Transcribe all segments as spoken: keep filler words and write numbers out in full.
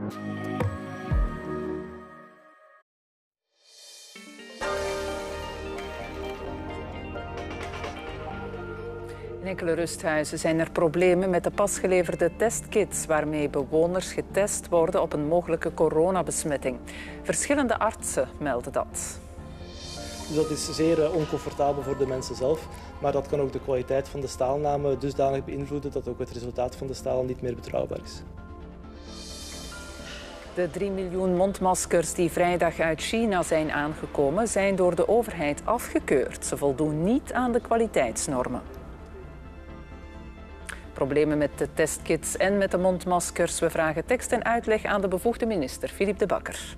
In enkele rusthuizen zijn er problemen met de pas geleverde testkits waarmee bewoners getest worden op een mogelijke coronabesmetting. Verschillende artsen melden dat. Dus dat is zeer oncomfortabel voor de mensen zelf, maar dat kan ook de kwaliteit van de staalname dusdanig beïnvloeden dat ook het resultaat van de staal niet meer betrouwbaar is. De drie miljoen mondmaskers die vrijdag uit China zijn aangekomen, zijn door de overheid afgekeurd. Ze voldoen niet aan de kwaliteitsnormen. Problemen met de testkits en met de mondmaskers. We vragen tekst en uitleg aan de bevoegde minister, Philippe De Backer.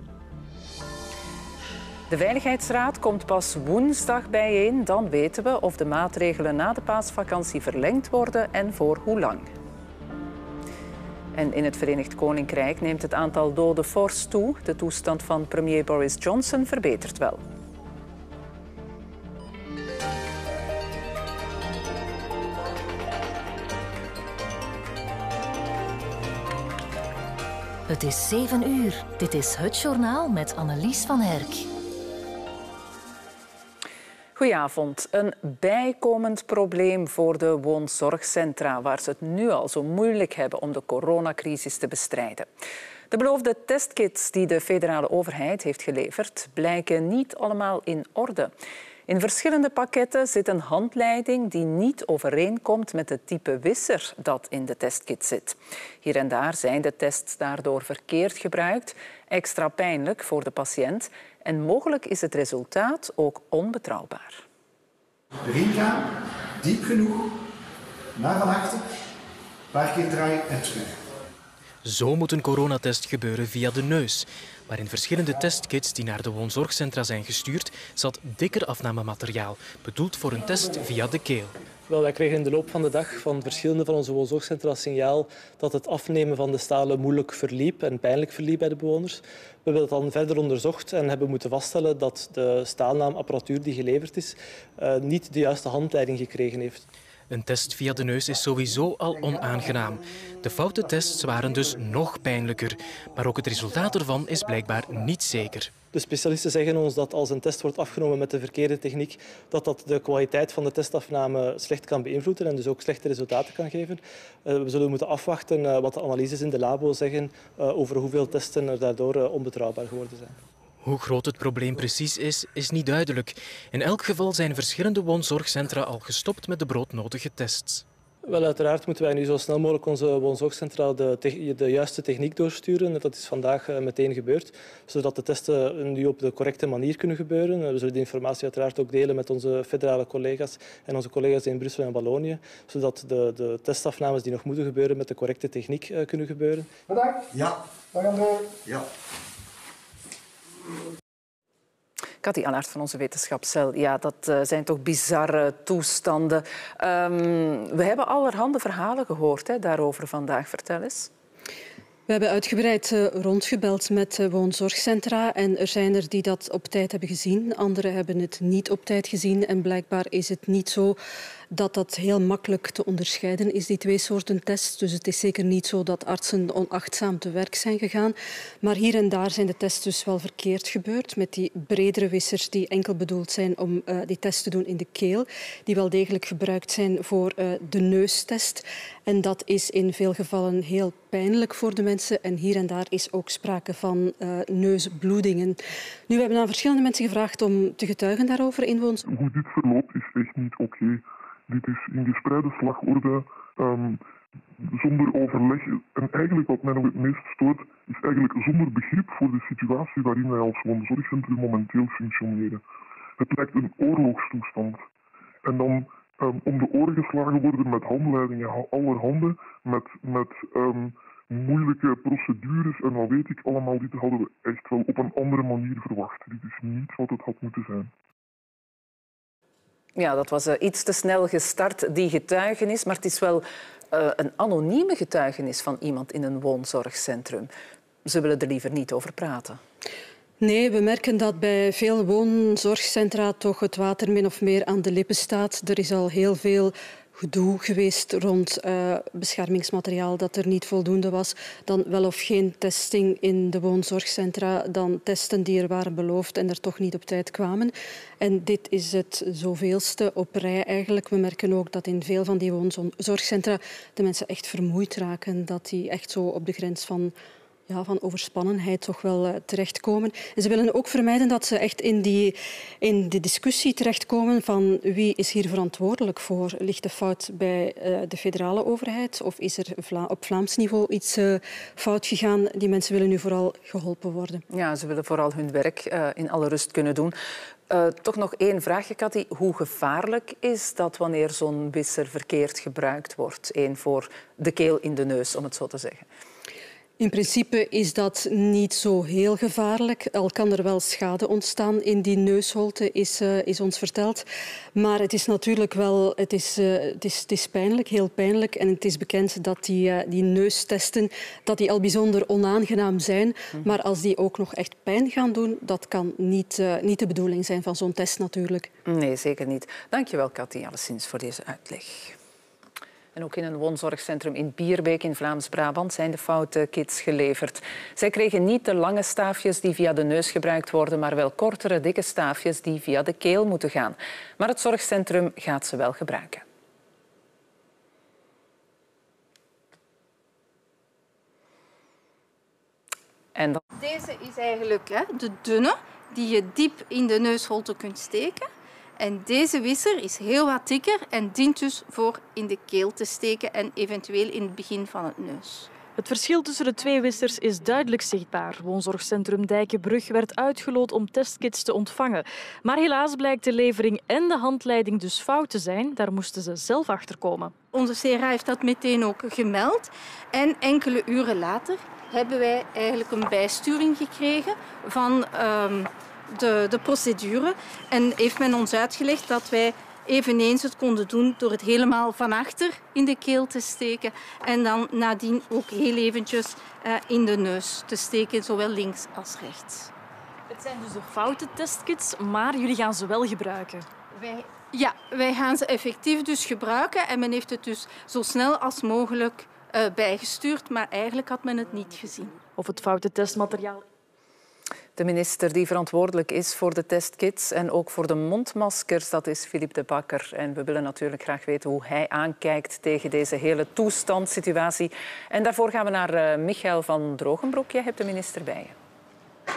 De Veiligheidsraad komt pas woensdag bijeen. Dan weten we of de maatregelen na de paasvakantie verlengd worden en voor hoe lang. En in het Verenigd Koninkrijk neemt het aantal doden fors toe. De toestand van premier Boris Johnson verbetert wel. Het is zeven uur. Dit is Het Journaal met Annelies van Herk. Goedenavond. Een bijkomend probleem voor de woonzorgcentra, waar ze het nu al zo moeilijk hebben om de coronacrisis te bestrijden. De beloofde testkits die de federale overheid heeft geleverd, blijken niet allemaal in orde. In verschillende pakketten zit een handleiding die niet overeenkomt met het type wisser dat in de testkit zit. Hier en daar zijn de tests daardoor verkeerd gebruikt, extra pijnlijk voor de patiënt en mogelijk is het resultaat ook onbetrouwbaar. Erin gaan, diep genoeg, naar van achter, een paar keer draaien en terug. Zo moet een coronatest gebeuren via de neus. Maar in verschillende testkits die naar de woonzorgcentra zijn gestuurd, zat dikker afnamemateriaal, bedoeld voor een test via de keel. Wel, wij kregen in de loop van de dag van verschillende van onze woonzorgcentra signaal dat het afnemen van de stalen moeilijk verliep en pijnlijk verliep bij de bewoners. We hebben dat dan verder onderzocht en hebben moeten vaststellen dat de staalnaamapparatuur die geleverd is uh, niet de juiste handleiding gekregen heeft. Een test via de neus is sowieso al onaangenaam. De foute tests waren dus nog pijnlijker. Maar ook het resultaat ervan is blijkbaar niet zeker. De specialisten zeggen ons dat als een test wordt afgenomen met de verkeerde techniek, dat dat de kwaliteit van de testafname slecht kan beïnvloeden en dus ook slechte resultaten kan geven. Uh, we zullen moeten afwachten uh, wat de analyses in de labo zeggen uh, over hoeveel testen er daardoor uh, onbetrouwbaar geworden zijn. Hoe groot het probleem precies is, is niet duidelijk. In elk geval zijn verschillende woonzorgcentra al gestopt met de broodnodige tests. Wel, uiteraard moeten wij nu zo snel mogelijk onze woonzorgcentra de, te de juiste techniek doorsturen. Dat is vandaag uh, meteen gebeurd, zodat de testen nu op de correcte manier kunnen gebeuren. Uh, we zullen die informatie uiteraard ook delen met onze federale collega's en onze collega's in Brussel en Wallonië, zodat de, de testafnames die nog moeten gebeuren met de correcte techniek uh, kunnen gebeuren. Bedankt. Ja. We gaan door. Ja. Cathy Allard van onze wetenschapscel. Ja, dat uh, zijn toch bizarre toestanden. Um, we hebben allerhande verhalen gehoord hè, daarover vandaag. Vertel eens. We hebben uitgebreid uh, rondgebeld met uh, woonzorgcentra en er zijn er die dat op tijd hebben gezien. Anderen hebben het niet op tijd gezien en blijkbaar is het niet zo dat dat heel makkelijk te onderscheiden is, die twee soorten tests. Dus het is zeker niet zo dat artsen onachtzaam te werk zijn gegaan. Maar hier en daar zijn de tests dus wel verkeerd gebeurd met die bredere wissers die enkel bedoeld zijn om uh, die test te doen in de keel, die wel degelijk gebruikt zijn voor uh, de neustest. En dat is in veel gevallen heel pijnlijk voor de mensen. En hier en daar is ook sprake van uh, neusbloedingen. Nu, we hebben aan verschillende mensen gevraagd om te getuigen daarover in woonzorg. Hoe dit verloopt is echt niet oké. Okay. Dit is in gespreide slagorde, um, zonder overleg. En eigenlijk wat mij nog het meest stoort, is eigenlijk zonder begrip voor de situatie waarin wij als woonzorgcentrum momenteel functioneren. Het lijkt een oorlogstoestand. En dan um, om de oren geslagen worden met handleidingen allerhande, met, met um, moeilijke procedures en wat weet ik allemaal. Dit hadden we echt wel op een andere manier verwacht. Dit is niet wat het had moeten zijn. Ja, dat was uh, iets te snel gestart, die getuigenis. Maar het is wel uh, een anonieme getuigenis van iemand in een woonzorgcentrum. Ze willen er liever niet over praten. Nee, we merken dat bij veel woonzorgcentra toch het water min of meer aan de lippen staat. Er is al heel veel gedoe geweest rond uh, beschermingsmateriaal dat er niet voldoende was. Dan wel of geen testing in de woonzorgcentra. Dan testen die er waren beloofd en er toch niet op tijd kwamen. En dit is het zoveelste op rij eigenlijk. We merken ook dat in veel van die woonzorgcentra de mensen echt vermoeid raken. Dat die echt zo op de grens van... Ja, van overspannenheid toch wel uh, terechtkomen. En ze willen ook vermijden dat ze echt in die, in die discussie terechtkomen van wie is hier verantwoordelijk voor. Ligt de fout bij uh, de federale overheid of is er Vla- op Vlaams niveau iets uh, fout gegaan? Die mensen willen nu vooral geholpen worden. Ja, ze willen vooral hun werk uh, in alle rust kunnen doen. Uh, toch nog één vraagje, Cathy. Hoe gevaarlijk is dat wanneer zo'n wisser verkeerd gebruikt wordt? Eén voor de keel in de neus, om het zo te zeggen. In principe is dat niet zo heel gevaarlijk. Al kan er wel schade ontstaan in die neusholte, is, uh, is ons verteld. Maar het is natuurlijk wel het is, uh, het is, het is pijnlijk, heel pijnlijk. En het is bekend dat die, uh, die neustesten dat die al bijzonder onaangenaam zijn. Maar als die ook nog echt pijn gaan doen, dat kan niet, uh, niet de bedoeling zijn van zo'n test natuurlijk. Nee, zeker niet. Dank je wel, Cathy, alleszins voor deze uitleg. En ook in een woonzorgcentrum in Bierbeek in Vlaams-Brabant zijn de foute kits geleverd. Zij kregen niet de lange staafjes die via de neus gebruikt worden, maar wel kortere, dikke staafjes die via de keel moeten gaan. Maar het zorgcentrum gaat ze wel gebruiken. En dan... Deze is eigenlijk hè, de dunne, die je diep in de neusholte kunt steken. En deze wisser is heel wat dikker en dient dus voor in de keel te steken en eventueel in het begin van het neus. Het verschil tussen de twee wissers is duidelijk zichtbaar. Woonzorgcentrum Dijkenbrug werd uitgeloot om testkits te ontvangen. Maar helaas blijkt de levering en de handleiding dus fout te zijn. Daar moesten ze zelf achter komen. Onze C R A heeft dat meteen ook gemeld. En enkele uren later hebben wij eigenlijk een bijsturing gekregen van... Um, De, de procedure en heeft men ons uitgelegd dat wij eveneens het konden doen door het helemaal van achter in de keel te steken en dan nadien ook heel eventjes uh, in de neus te steken, zowel links als rechts. Het zijn dus de foute testkits, maar jullie gaan ze wel gebruiken. Wij, ja, wij gaan ze effectief dus gebruiken en men heeft het dus zo snel als mogelijk uh, bijgestuurd, maar eigenlijk had men het niet gezien. Of het foute testmateriaal... De minister die verantwoordelijk is voor de testkits en ook voor de mondmaskers, dat is Philippe De Backer. En we willen natuurlijk graag weten hoe hij aankijkt tegen deze hele toestandssituatie. En daarvoor gaan we naar uh, Michael van Drogenbroek. Jij hebt de minister bij je.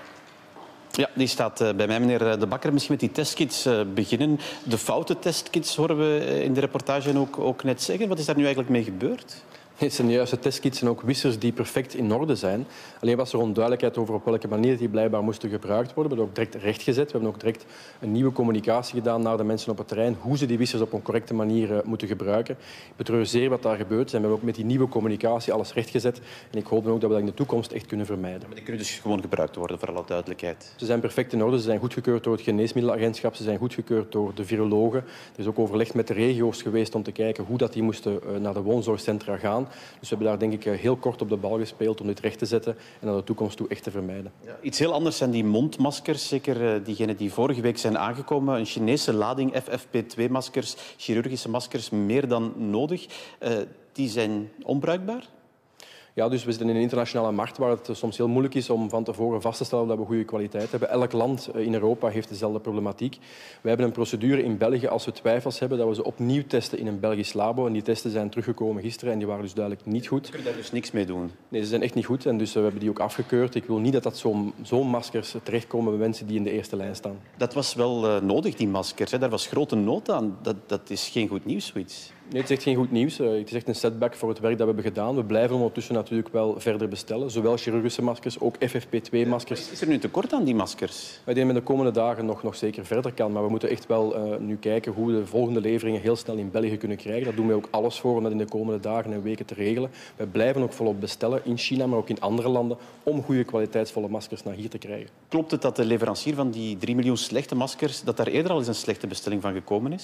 Ja, die staat uh, bij mij, meneer De Backer. Misschien met die testkits uh, beginnen. De foute testkits horen we in de reportage ook, ook net zeggen. Wat is daar nu eigenlijk mee gebeurd? Het zijn de juiste testkits en ook wissers die perfect in orde zijn. Alleen was er onduidelijkheid over op welke manier die blijkbaar moesten gebruikt worden. We hebben ook direct rechtgezet. We hebben ook direct een nieuwe communicatie gedaan naar de mensen op het terrein, hoe ze die wissers op een correcte manier uh, moeten gebruiken. Ik betreur zeer wat daar gebeurt. En we hebben ook met die nieuwe communicatie alles rechtgezet. En ik hoop dan ook dat we dat in de toetoekomst echt kunnen vermijden. Maar die kunnen dus gewoon gebruikt worden, voor alle duidelijkheid. Ze zijn perfect in orde. Ze zijn goedgekeurd door het Geneesmiddelenagentschap. Ze zijn goedgekeurd door de virologen. Er is ook overleg met de regio's geweest om te kijken hoe dat die moesten uh, naar de woonzorgcentra gaan. Dus we hebben daar denk ik heel kort op de bal gespeeld om dit recht te zetten en naar de toekomst toe echt te vermijden. Ja, iets heel anders zijn die mondmaskers, zeker diegenen die vorige week zijn aangekomen. Een Chinese lading F F P twee maskers, chirurgische maskers, meer dan nodig. Uh, die zijn onbruikbaar? Ja, dus we zitten in een internationale markt waar het soms heel moeilijk is om van tevoren vast te stellen dat we goede kwaliteit hebben. Elk land in Europa heeft dezelfde problematiek. We hebben een procedure in België als we twijfels hebben dat we ze opnieuw testen in een Belgisch labo. En die testen zijn teruggekomen gisteren en die waren dus duidelijk niet goed. We kunnen daar dus niks mee doen? Nee, ze zijn echt niet goed en dus we hebben die ook afgekeurd. Ik wil niet dat dat zo'n zo'n maskers terechtkomen bij mensen die in de eerste lijn staan. Dat was wel uh, nodig, die maskers. Hè? Daar was grote nood aan. Dat, dat is geen goed nieuws, zoiets. Nee, het is echt geen goed nieuws. Het is echt een setback voor het werk dat we hebben gedaan. We blijven ondertussen natuurlijk wel verder bestellen. Zowel chirurgische maskers, ook F F P twee maskers. Is er nu tekort aan die maskers? Wij denken dat de komende dagen nog, nog zeker verder kan. Maar we moeten echt wel uh, nu kijken hoe we de volgende leveringen heel snel in België kunnen krijgen. Daar doen wij ook alles voor om dat in de komende dagen en weken te regelen. Wij blijven ook volop bestellen in China, maar ook in andere landen, om goede kwaliteitsvolle maskers naar hier te krijgen. Klopt het dat de leverancier van die drie miljoen slechte maskers, dat daar eerder al eens een slechte bestelling van gekomen is?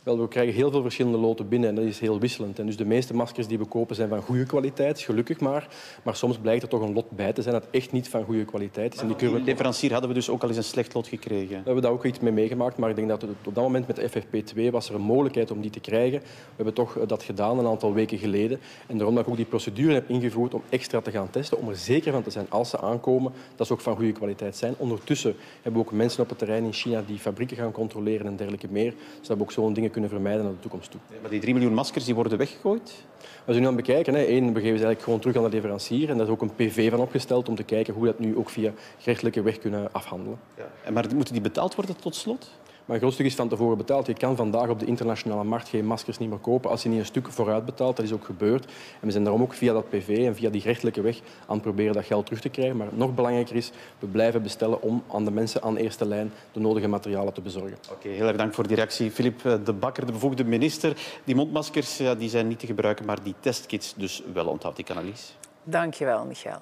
Wel, we krijgen heel veel verschillende loten binnen en dat is heel wisselend. En dus de meeste maskers die we kopen zijn van goede kwaliteit, gelukkig maar. Maar soms blijkt er toch een lot bij te zijn dat echt niet van goede kwaliteit is. En die kunnen we... leverancier hadden we dus ook al eens een slecht lot gekregen. We hebben daar ook iets mee meegemaakt, maar ik denk dat het op dat moment met de F F P twee was er een mogelijkheid om die te krijgen. We hebben toch dat gedaan een aantal weken geleden. En daarom dat ik ook die procedure heb ingevoerd om extra te gaan testen, om er zeker van te zijn als ze aankomen, dat ze ook van goede kwaliteit zijn. Ondertussen hebben we ook mensen op het terrein in China die fabrieken gaan controleren en dergelijke meer, zodat we ook zo'n dingen kunnen vermijden naar de toekomst toe. Ja, maar die drie miljoen maskers die worden weggegooid? We zijn nu aan het bekijken. Hè. Eén, we geven ze eigenlijk gewoon terug aan de leverancier. En daar is ook een P V van opgesteld om te kijken hoe we dat nu ook via gerechtelijke weg kunnen afhandelen. Ja. En maar moeten die betaald worden tot slot? Maar een groot stuk is van tevoren betaald. Je kan vandaag op de internationale markt geen maskers niet meer kopen als je niet een stuk vooruit betaalt. Dat is ook gebeurd. En we zijn daarom ook via dat P V en via die gerechtelijke weg aan het proberen dat geld terug te krijgen. Maar nog belangrijker is, we blijven bestellen om aan de mensen aan de eerste lijn de nodige materialen te bezorgen. Oké, okay, heel erg dank voor die reactie. Philippe De Bakker, de bevoegde minister. Die mondmaskers ja, die zijn niet te gebruiken, maar die testkits dus wel. Onthoudt ik, Annelies. Dank je wel, Michael.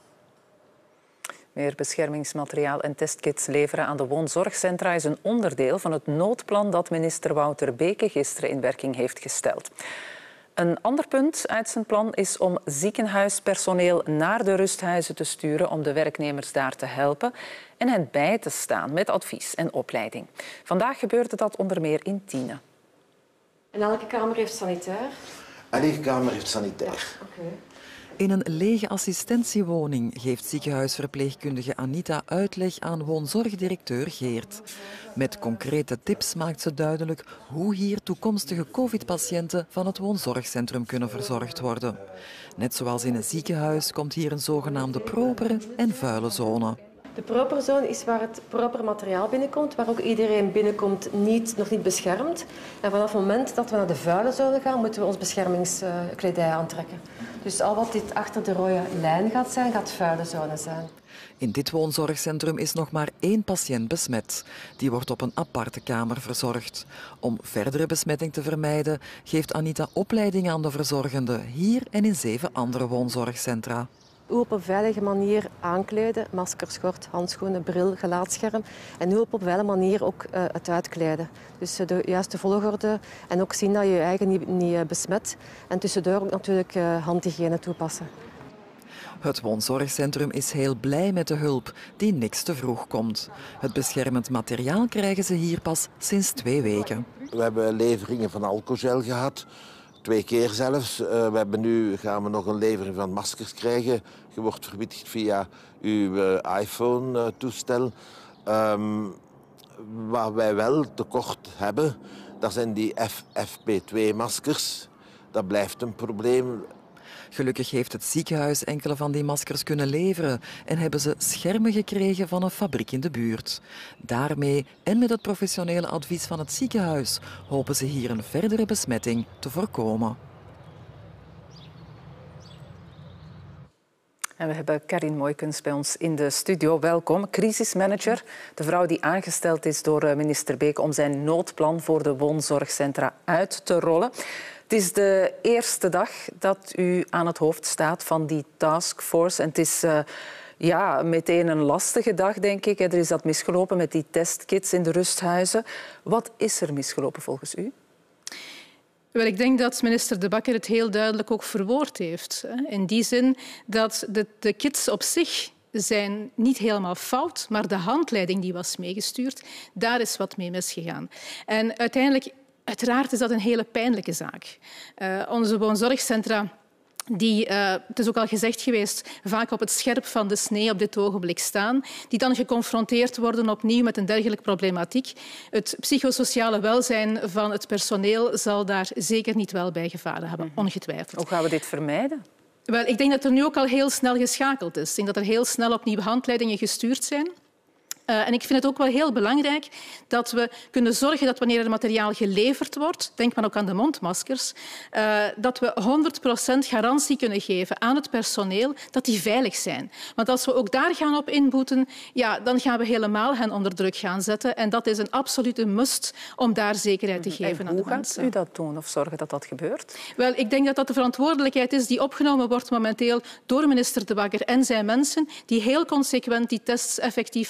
Meer beschermingsmateriaal en testkits leveren aan de woonzorgcentra is een onderdeel van het noodplan dat minister Wouter Beke gisteren in werking heeft gesteld. Een ander punt uit zijn plan is om ziekenhuispersoneel naar de rusthuizen te sturen om de werknemers daar te helpen en hen bij te staan met advies en opleiding. Vandaag gebeurde dat onder meer in Tiene. En elke kamer heeft sanitair? Elke kamer heeft sanitair. Ja, okay. In een lege assistentiewoning geeft ziekenhuisverpleegkundige Anita uitleg aan woonzorgdirecteur Geert. Met concrete tips maakt ze duidelijk hoe hier toekomstige covid-patiënten van het woonzorgcentrum kunnen verzorgd worden. Net zoals in een ziekenhuis komt hier een zogenaamde propere en vuile zone. De propere zone is waar het proper materiaal binnenkomt, waar ook iedereen binnenkomt niet, nog niet beschermd. En vanaf het moment dat we naar de vuile zone gaan, moeten we ons beschermingskledij aantrekken. Dus al wat dit achter de rode lijn gaat zijn, gaat vuile zone zijn. In dit woonzorgcentrum is nog maar één patiënt besmet. Die wordt op een aparte kamer verzorgd. Om verdere besmetting te vermijden, geeft Anita opleiding aan de verzorgenden hier en in zeven andere woonzorgcentra. Hoe op een veilige manier aankleden, masker, schort, handschoenen, bril, gelaatscherm. En hoe op een veilige manier ook uh, het uitkleden. Dus uh, de juiste volgorde en ook zien dat je je eigen niet, niet uh, besmet. En tussendoor ook natuurlijk uh, handhygiëne toepassen. Het woonzorgcentrum is heel blij met de hulp, die niks te vroeg komt. Het beschermend materiaal krijgen ze hier pas sinds twee weken. We hebben leveringen van alcoholgel gehad. Twee keer zelfs. Uh, we hebben nu gaan we nog een levering van maskers krijgen. Je wordt verwittigd via uw uh, iPhone-toestel. Um, wat wij wel tekort hebben, dat zijn die F F P twee maskers. Dat blijft een probleem. Gelukkig heeft het ziekenhuis enkele van die maskers kunnen leveren en hebben ze schermen gekregen van een fabriek in de buurt. Daarmee en met het professionele advies van het ziekenhuis hopen ze hier een verdere besmetting te voorkomen. En we hebben Karin Mooijkens bij ons in de studio. Welkom, crisismanager. De vrouw die aangesteld is door minister Beke om zijn noodplan voor de woonzorgcentra uit te rollen. Het is de eerste dag dat u aan het hoofd staat van die taskforce. En het is uh, ja, meteen een lastige dag, denk ik. Er is dat misgelopen met die testkits in de rusthuizen. Wat is er misgelopen volgens u? Wel, ik denk dat minister De Bakker het heel duidelijk ook verwoord heeft. In die zin dat de, de kits op zich zijn niet helemaal fout, maar de handleiding die was meegestuurd, daar is wat mee misgegaan. En uiteindelijk, uiteraard is dat een hele pijnlijke zaak. Uh, onze woonzorgcentra, die, uh, het is ook al gezegd geweest, vaak op het scherp van de snee op dit ogenblik staan, die dan geconfronteerd worden opnieuw met een dergelijke problematiek. Het psychosociale welzijn van het personeel zal daar zeker niet wel bij gevaren hebben, ongetwijfeld. Hoe gaan we dit vermijden? Wel, ik denk dat er nu ook al heel snel geschakeld is. Ik denk dat er heel snel opnieuw handleidingen gestuurd zijn. Uh, en ik vind het ook wel heel belangrijk dat we kunnen zorgen dat wanneer er materiaal geleverd wordt, denk maar ook aan de mondmaskers, uh, dat we honderd procent garantie kunnen geven aan het personeel dat die veilig zijn. Want als we ook daar gaan op inboeten, ja, dan gaan we helemaal hen onder druk gaan zetten. En dat is een absolute must om daar zekerheid te geven en aan de hoe mensen. Hoe gaat u dat doen of zorgen dat dat gebeurt? Wel, ik denk dat dat de verantwoordelijkheid is die opgenomen wordt momenteel door minister De Bakker en zijn mensen, die heel consequent die tests effectief aan het doen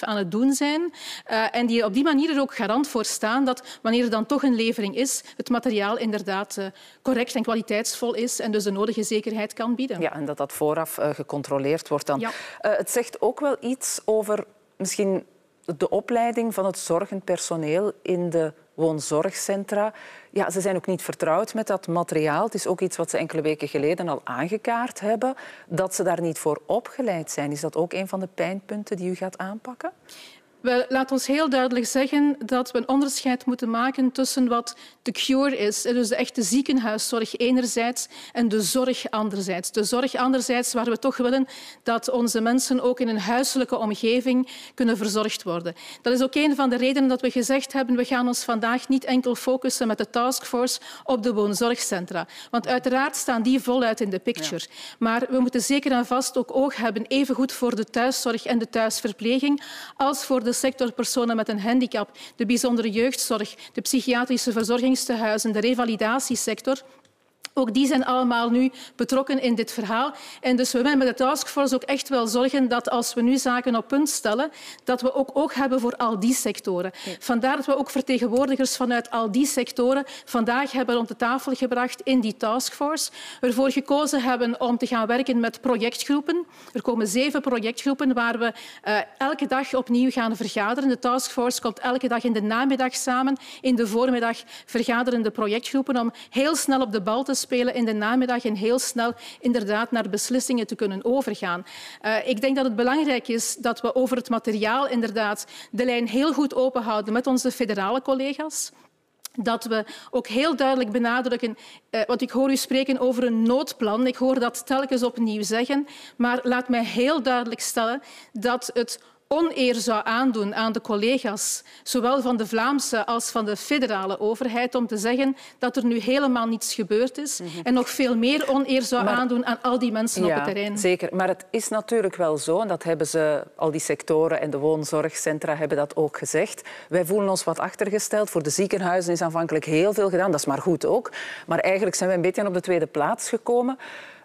doen zijn. Uh, en die op die manier er ook garant voor staan dat wanneer er dan toch een levering is, het materiaal inderdaad uh, correct en kwaliteitsvol is en dus de nodige zekerheid kan bieden. Ja, en dat dat vooraf uh, gecontroleerd wordt dan. Ja. Uh, het zegt ook wel iets over misschien de opleiding van het zorgend personeel in de woonzorgcentra. Ja, ze zijn ook niet vertrouwd met dat materiaal. Het is ook iets wat ze enkele weken geleden al aangekaart hebben, dat ze daar niet voor opgeleid zijn. Is dat ook een van de pijnpunten die u gaat aanpakken? Wel, laat ons heel duidelijk zeggen dat we een onderscheid moeten maken tussen wat de cure is, dus de echte ziekenhuiszorg enerzijds en de zorg anderzijds. De zorg anderzijds waar we toch willen dat onze mensen ook in een huiselijke omgeving kunnen verzorgd worden. Dat is ook een van de redenen dat we gezegd hebben we gaan ons vandaag niet enkel focussen met de taskforce op de woonzorgcentra. Want uiteraard staan die voluit in de picture. Ja. Maar we moeten zeker en vast ook oog hebben, evengoed voor de thuiszorg en de thuisverpleging, als voor de sector personen met een handicap, de bijzondere jeugdzorg, de psychiatrische verzorgingstehuizen, de revalidatiesector. Ook die zijn allemaal nu betrokken in dit verhaal. En dus we willen met de taskforce ook echt wel zorgen dat als we nu zaken op punt stellen, dat we ook oog hebben voor al die sectoren. Ja. Vandaar dat we ook vertegenwoordigers vanuit al die sectoren vandaag hebben rond de tafel gebracht in die taskforce. Ervoor gekozen hebben om te gaan werken met projectgroepen. Er komen zeven projectgroepen waar we uh, elke dag opnieuw gaan vergaderen. De taskforce komt elke dag in de namiddag samen. In de voormiddag vergaderen de projectgroepen om heel snel op de bal te spelen in de namiddag en heel snel inderdaad naar beslissingen te kunnen overgaan. Uh, ik denk dat het belangrijk is dat we over het materiaal inderdaad de lijn heel goed openhouden met onze federale collega's. Dat we ook heel duidelijk benadrukken, uh, want ik hoor u spreken over een noodplan. Ik hoor dat telkens opnieuw zeggen. Maar laat mij heel duidelijk stellen dat het oneer zou aandoen aan de collega's, zowel van de Vlaamse als van de federale overheid, om te zeggen dat er nu helemaal niets gebeurd is mm-hmm. en nog veel meer oneer zou maar, aandoen aan al die mensen ja, op het terrein. Zeker, maar het is natuurlijk wel zo, en dat hebben ze, al die sectoren en de woonzorgcentra hebben dat ook gezegd. Wij voelen ons wat achtergesteld. Voor de ziekenhuizen is aanvankelijk heel veel gedaan, dat is maar goed ook. Maar eigenlijk zijn we een beetje op de tweede plaats gekomen.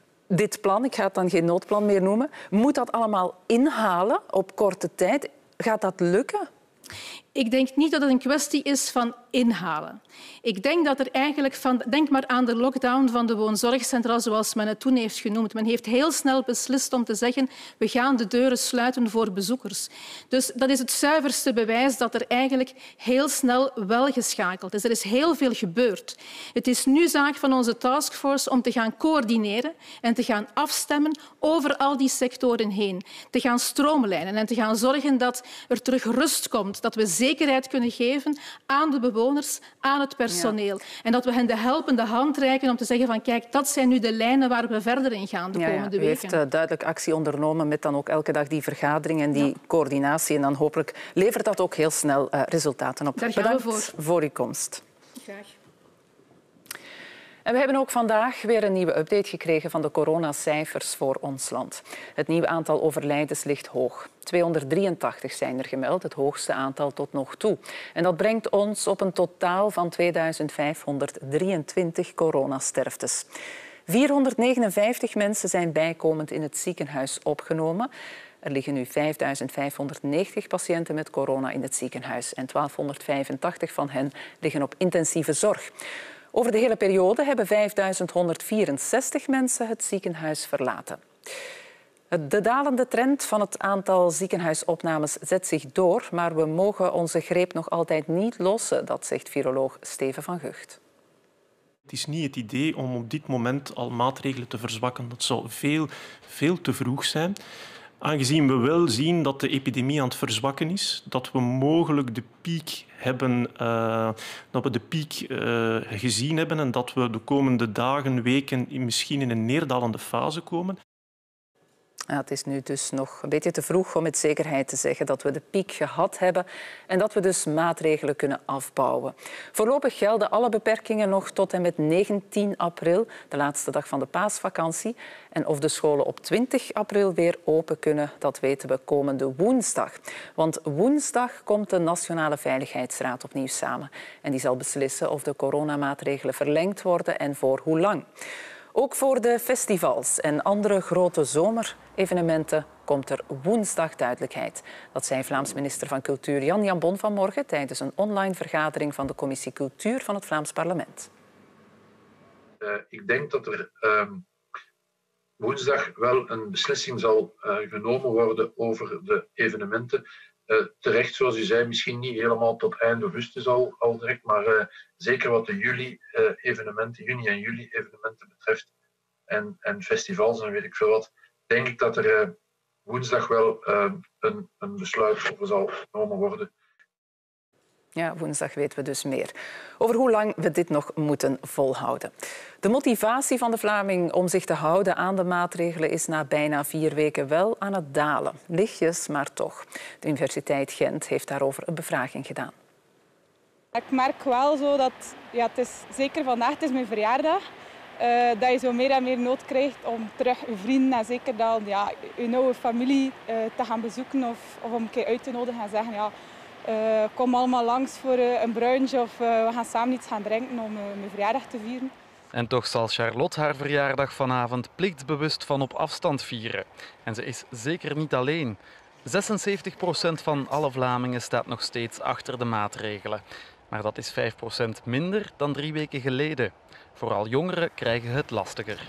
Dit plan, ik ga het dan geen noodplan meer noemen, moet dat allemaal inhalen op korte tijd? Gaat dat lukken? Ik denk niet dat het een kwestie is van inhalen. Ik denk dat er eigenlijk van... Denk maar aan de lockdown van de woonzorgcentra, zoals men het toen heeft genoemd. Men heeft heel snel beslist om te zeggen we gaan de deuren sluiten voor bezoekers. Dus dat is het zuiverste bewijs dat er eigenlijk heel snel wel geschakeld is. Er is heel veel gebeurd. Het is nu zaak van onze taskforce om te gaan coördineren en te gaan afstemmen over al die sectoren heen. Te gaan stroomlijnen en te gaan zorgen dat er terug rust komt, dat we zekerheid kunnen geven aan de bewoners, aan het personeel. Ja. En dat we hen de helpende hand reiken om te zeggen van kijk, dat zijn nu de lijnen waar we verder in gaan de ja, komende ja. U weken. heeft uh, duidelijk actie ondernomen met dan ook elke dag die vergadering en die ja. coördinatie. En dan hopelijk levert dat ook heel snel uh, resultaten op. Daar gaan Bedankt we voor. voor uw komst. Graag. En we hebben ook vandaag weer een nieuwe update gekregen van de coronacijfers voor ons land. Het nieuwe aantal overlijdens ligt hoog. tweehonderddrieëntachtig zijn er gemeld, het hoogste aantal tot nog toe. En dat brengt ons op een totaal van tweeduizend vijfhonderddrieëntwintig coronasterftes. vierhonderdnegenenvijftig mensen zijn bijkomend in het ziekenhuis opgenomen. Er liggen nu vijfduizend vijfhonderdnegentig patiënten met corona in het ziekenhuis en twaalfhonderdvijfentachtig van hen liggen op intensieve zorg. Over de hele periode hebben vijfduizend honderdvierenzestig mensen het ziekenhuis verlaten. De dalende trend van het aantal ziekenhuisopnames zet zich door, maar we mogen onze greep nog altijd niet lossen, dat zegt viroloog Steven van Gucht. Het is niet het idee om op dit moment al maatregelen te verzwakken. Dat zou veel, veel te vroeg zijn. Aangezien we wel zien dat de epidemie aan het verzwakken is, dat we mogelijk de piek hebben, uh, dat we de piek uh, gezien hebben en dat we de komende dagen, weken misschien in een neerdalende fase komen. Ja, het is nu dus nog een beetje te vroeg om met zekerheid te zeggen dat we de piek gehad hebben en dat we dus maatregelen kunnen afbouwen. Voorlopig gelden alle beperkingen nog tot en met negentien april, de laatste dag van de paasvakantie. En of de scholen op twintig april weer open kunnen, dat weten we komende woensdag. Want woensdag komt de Nationale Veiligheidsraad opnieuw samen. En die zal beslissen of de coronamaatregelen verlengd worden en voor hoe lang. Ook voor de festivals en andere grote zomerevenementen komt er woensdag duidelijkheid. Dat zei Vlaams minister van Cultuur Jan Jambon vanmorgen tijdens een online vergadering van de Commissie Cultuur van het Vlaams Parlement. Uh, ik denk dat er uh, woensdag wel een beslissing zal uh, genomen worden over de evenementen. Uh, terecht, zoals u zei, misschien niet helemaal tot eind augustus al, al direct, maar uh, zeker wat de juli-evenementen, uh, juni- en juli-evenementen betreft en, en festivals en weet ik veel wat, denk ik dat er uh, woensdag wel uh, een, een besluit over zal genomen worden. Ja, woensdag weten we dus meer over hoe lang we dit nog moeten volhouden. De motivatie van de Vlaming om zich te houden aan de maatregelen is na bijna vier weken wel aan het dalen. Lichtjes, maar toch. De Universiteit Gent heeft daarover een bevraging gedaan. Ik merk wel zo dat, ja, het is zeker vandaag, het is mijn verjaardag, uh, dat je zo meer en meer nood krijgt om terug je vrienden en zeker dan ja, je oude familie uh, te gaan bezoeken of, of om een keer uit te nodigen en zeggen ja, Uh, kom allemaal langs voor uh, een brunch of uh, we gaan samen iets gaan drinken om uh, mijn verjaardag te vieren. En toch zal Charlotte haar verjaardag vanavond plichtsbewust van op afstand vieren. En ze is zeker niet alleen. zesenzeventig procent van alle Vlamingen staat nog steeds achter de maatregelen. Maar dat is vijf procent minder dan drie weken geleden. Vooral jongeren krijgen het lastiger.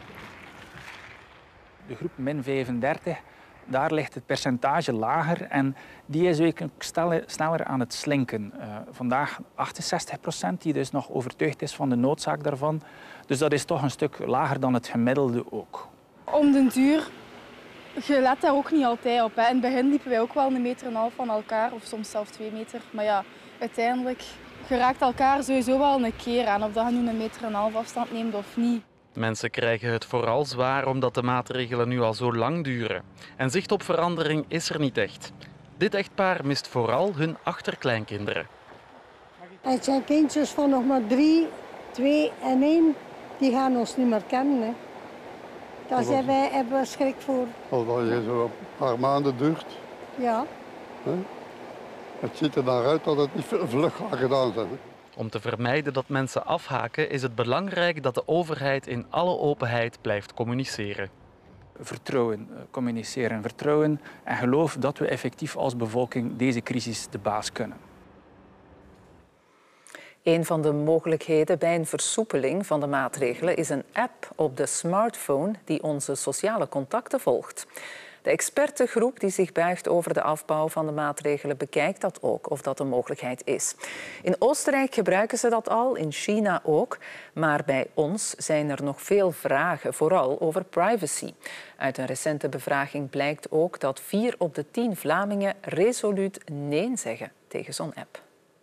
De groep min vijfendertig... Daar ligt het percentage lager en die is ook sneller aan het slinken. Uh, vandaag achtenzestig procent die dus nog overtuigd is van de noodzaak daarvan. Dus dat is toch een stuk lager dan het gemiddelde ook. Om den duur, je let daar ook niet altijd op. Hè. In het begin liepen wij ook wel een meter en een half van elkaar, of soms zelfs twee meter. Maar ja, uiteindelijk, je raakt elkaar sowieso wel een keer aan, of dat je nu een meter en een half afstand neemt of niet. Mensen krijgen het vooral zwaar omdat de maatregelen nu al zo lang duren. En zicht op verandering is er niet echt. Dit echtpaar mist vooral hun achterkleinkinderen. Het zijn kindjes van nog maar drie, twee en één. Die gaan ons niet meer kennen. Hè. Daar zijn wij, hebben we schrik voor. Als dat je zo een paar maanden duurt. Ja. Hè? Het ziet er naar uit dat het niet vlug gaat gedaan zijn. Hè. Om te vermijden dat mensen afhaken is het belangrijk dat de overheid in alle openheid blijft communiceren. Vertrouwen, communiceren, vertrouwen en geloof dat we effectief als bevolking deze crisis de baas kunnen. Een van de mogelijkheden bij een versoepeling van de maatregelen is een app op de smartphone die onze sociale contacten volgt. De expertengroep die zich buigt over de afbouw van de maatregelen bekijkt dat ook, of dat een mogelijkheid is. In Oostenrijk gebruiken ze dat al, in China ook. Maar bij ons zijn er nog veel vragen, vooral over privacy. Uit een recente bevraging blijkt ook dat vier op de tien Vlamingen resoluut nee zeggen tegen zo'n app.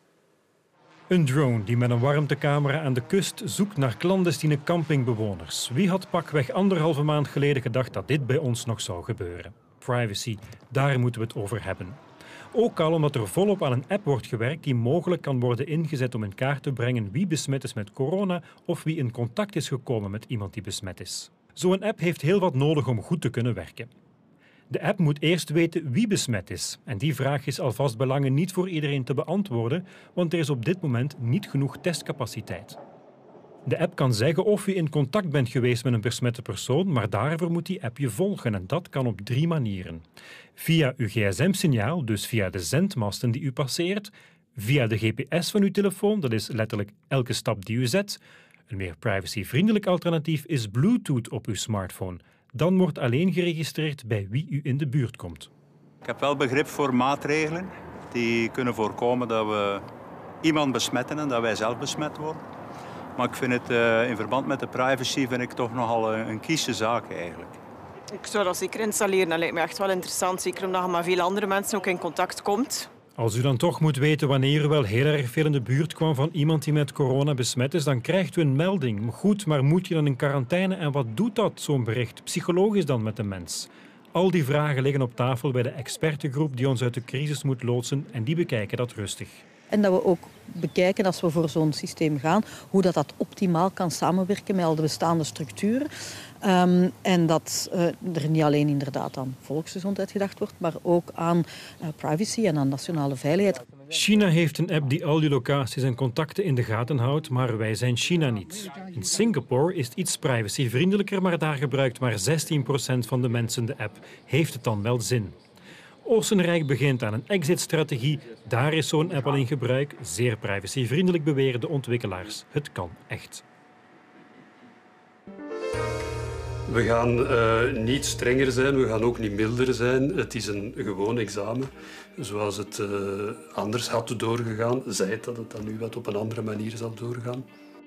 Een drone die met een warmtecamera aan de kust zoekt naar clandestine campingbewoners. Wie had pakweg anderhalve maand geleden gedacht dat dit bij ons nog zou gebeuren? Privacy, daar moeten we het over hebben. Ook al omdat er volop aan een app wordt gewerkt die mogelijk kan worden ingezet om in kaart te brengen wie besmet is met corona of wie in contact is gekomen met iemand die besmet is. Zo'n app heeft heel wat nodig om goed te kunnen werken. De app moet eerst weten wie besmet is. En die vraag is alvast belangen niet voor iedereen te beantwoorden, want er is op dit moment niet genoeg testcapaciteit. De app kan zeggen of je in contact bent geweest met een besmette persoon, maar daarvoor moet die app je volgen en dat kan op drie manieren. Via uw gsm signaal, dus via de zendmasten die u passeert, via de G P S van uw telefoon, dat is letterlijk elke stap die u zet. Een meer privacyvriendelijk alternatief is Bluetooth op uw smartphone. Dan wordt alleen geregistreerd bij wie u in de buurt komt. Ik heb wel begrip voor maatregelen die kunnen voorkomen dat we iemand besmetten en dat wij zelf besmet worden. Maar ik vind het uh, in verband met de privacy vind ik toch nogal een, een kiesje zaak eigenlijk. Ik zou dat zeker installeren. Dat lijkt me echt wel interessant. Zeker omdat je met veel andere mensen ook in contact komt. Als u dan toch moet weten wanneer u wel heel erg veel in de buurt kwam van iemand die met corona besmet is, dan krijgt u een melding. Goed, maar moet je dan in quarantaine en wat doet dat, zo'n bericht, psychologisch dan met de mens? Al die vragen liggen op tafel bij de expertengroep die ons uit de crisis moet loodsen en die bekijken dat rustig. En dat we ook bekijken, als we voor zo'n systeem gaan, hoe dat, dat optimaal kan samenwerken met al de bestaande structuren. Um, en dat uh, er niet alleen inderdaad aan volksgezondheid gedacht wordt, maar ook aan uh, privacy en aan nationale veiligheid. China heeft een app die al die locaties en contacten in de gaten houdt, maar wij zijn China niet. In Singapore is het iets privacyvriendelijker, maar daar gebruikt maar zestien procent van de mensen de app. Heeft het dan wel zin? Oostenrijk begint aan een exit-strategie. Daar is zo'n app al in gebruik. Zeer privacyvriendelijk beweren de ontwikkelaars. Het kan echt. We gaan uh, niet strenger zijn, we gaan ook niet milder zijn. Het is een gewoon examen. Zoals het uh, anders had doorgegaan, zei het dat het dan nu wat op een andere manier zal doorgaan.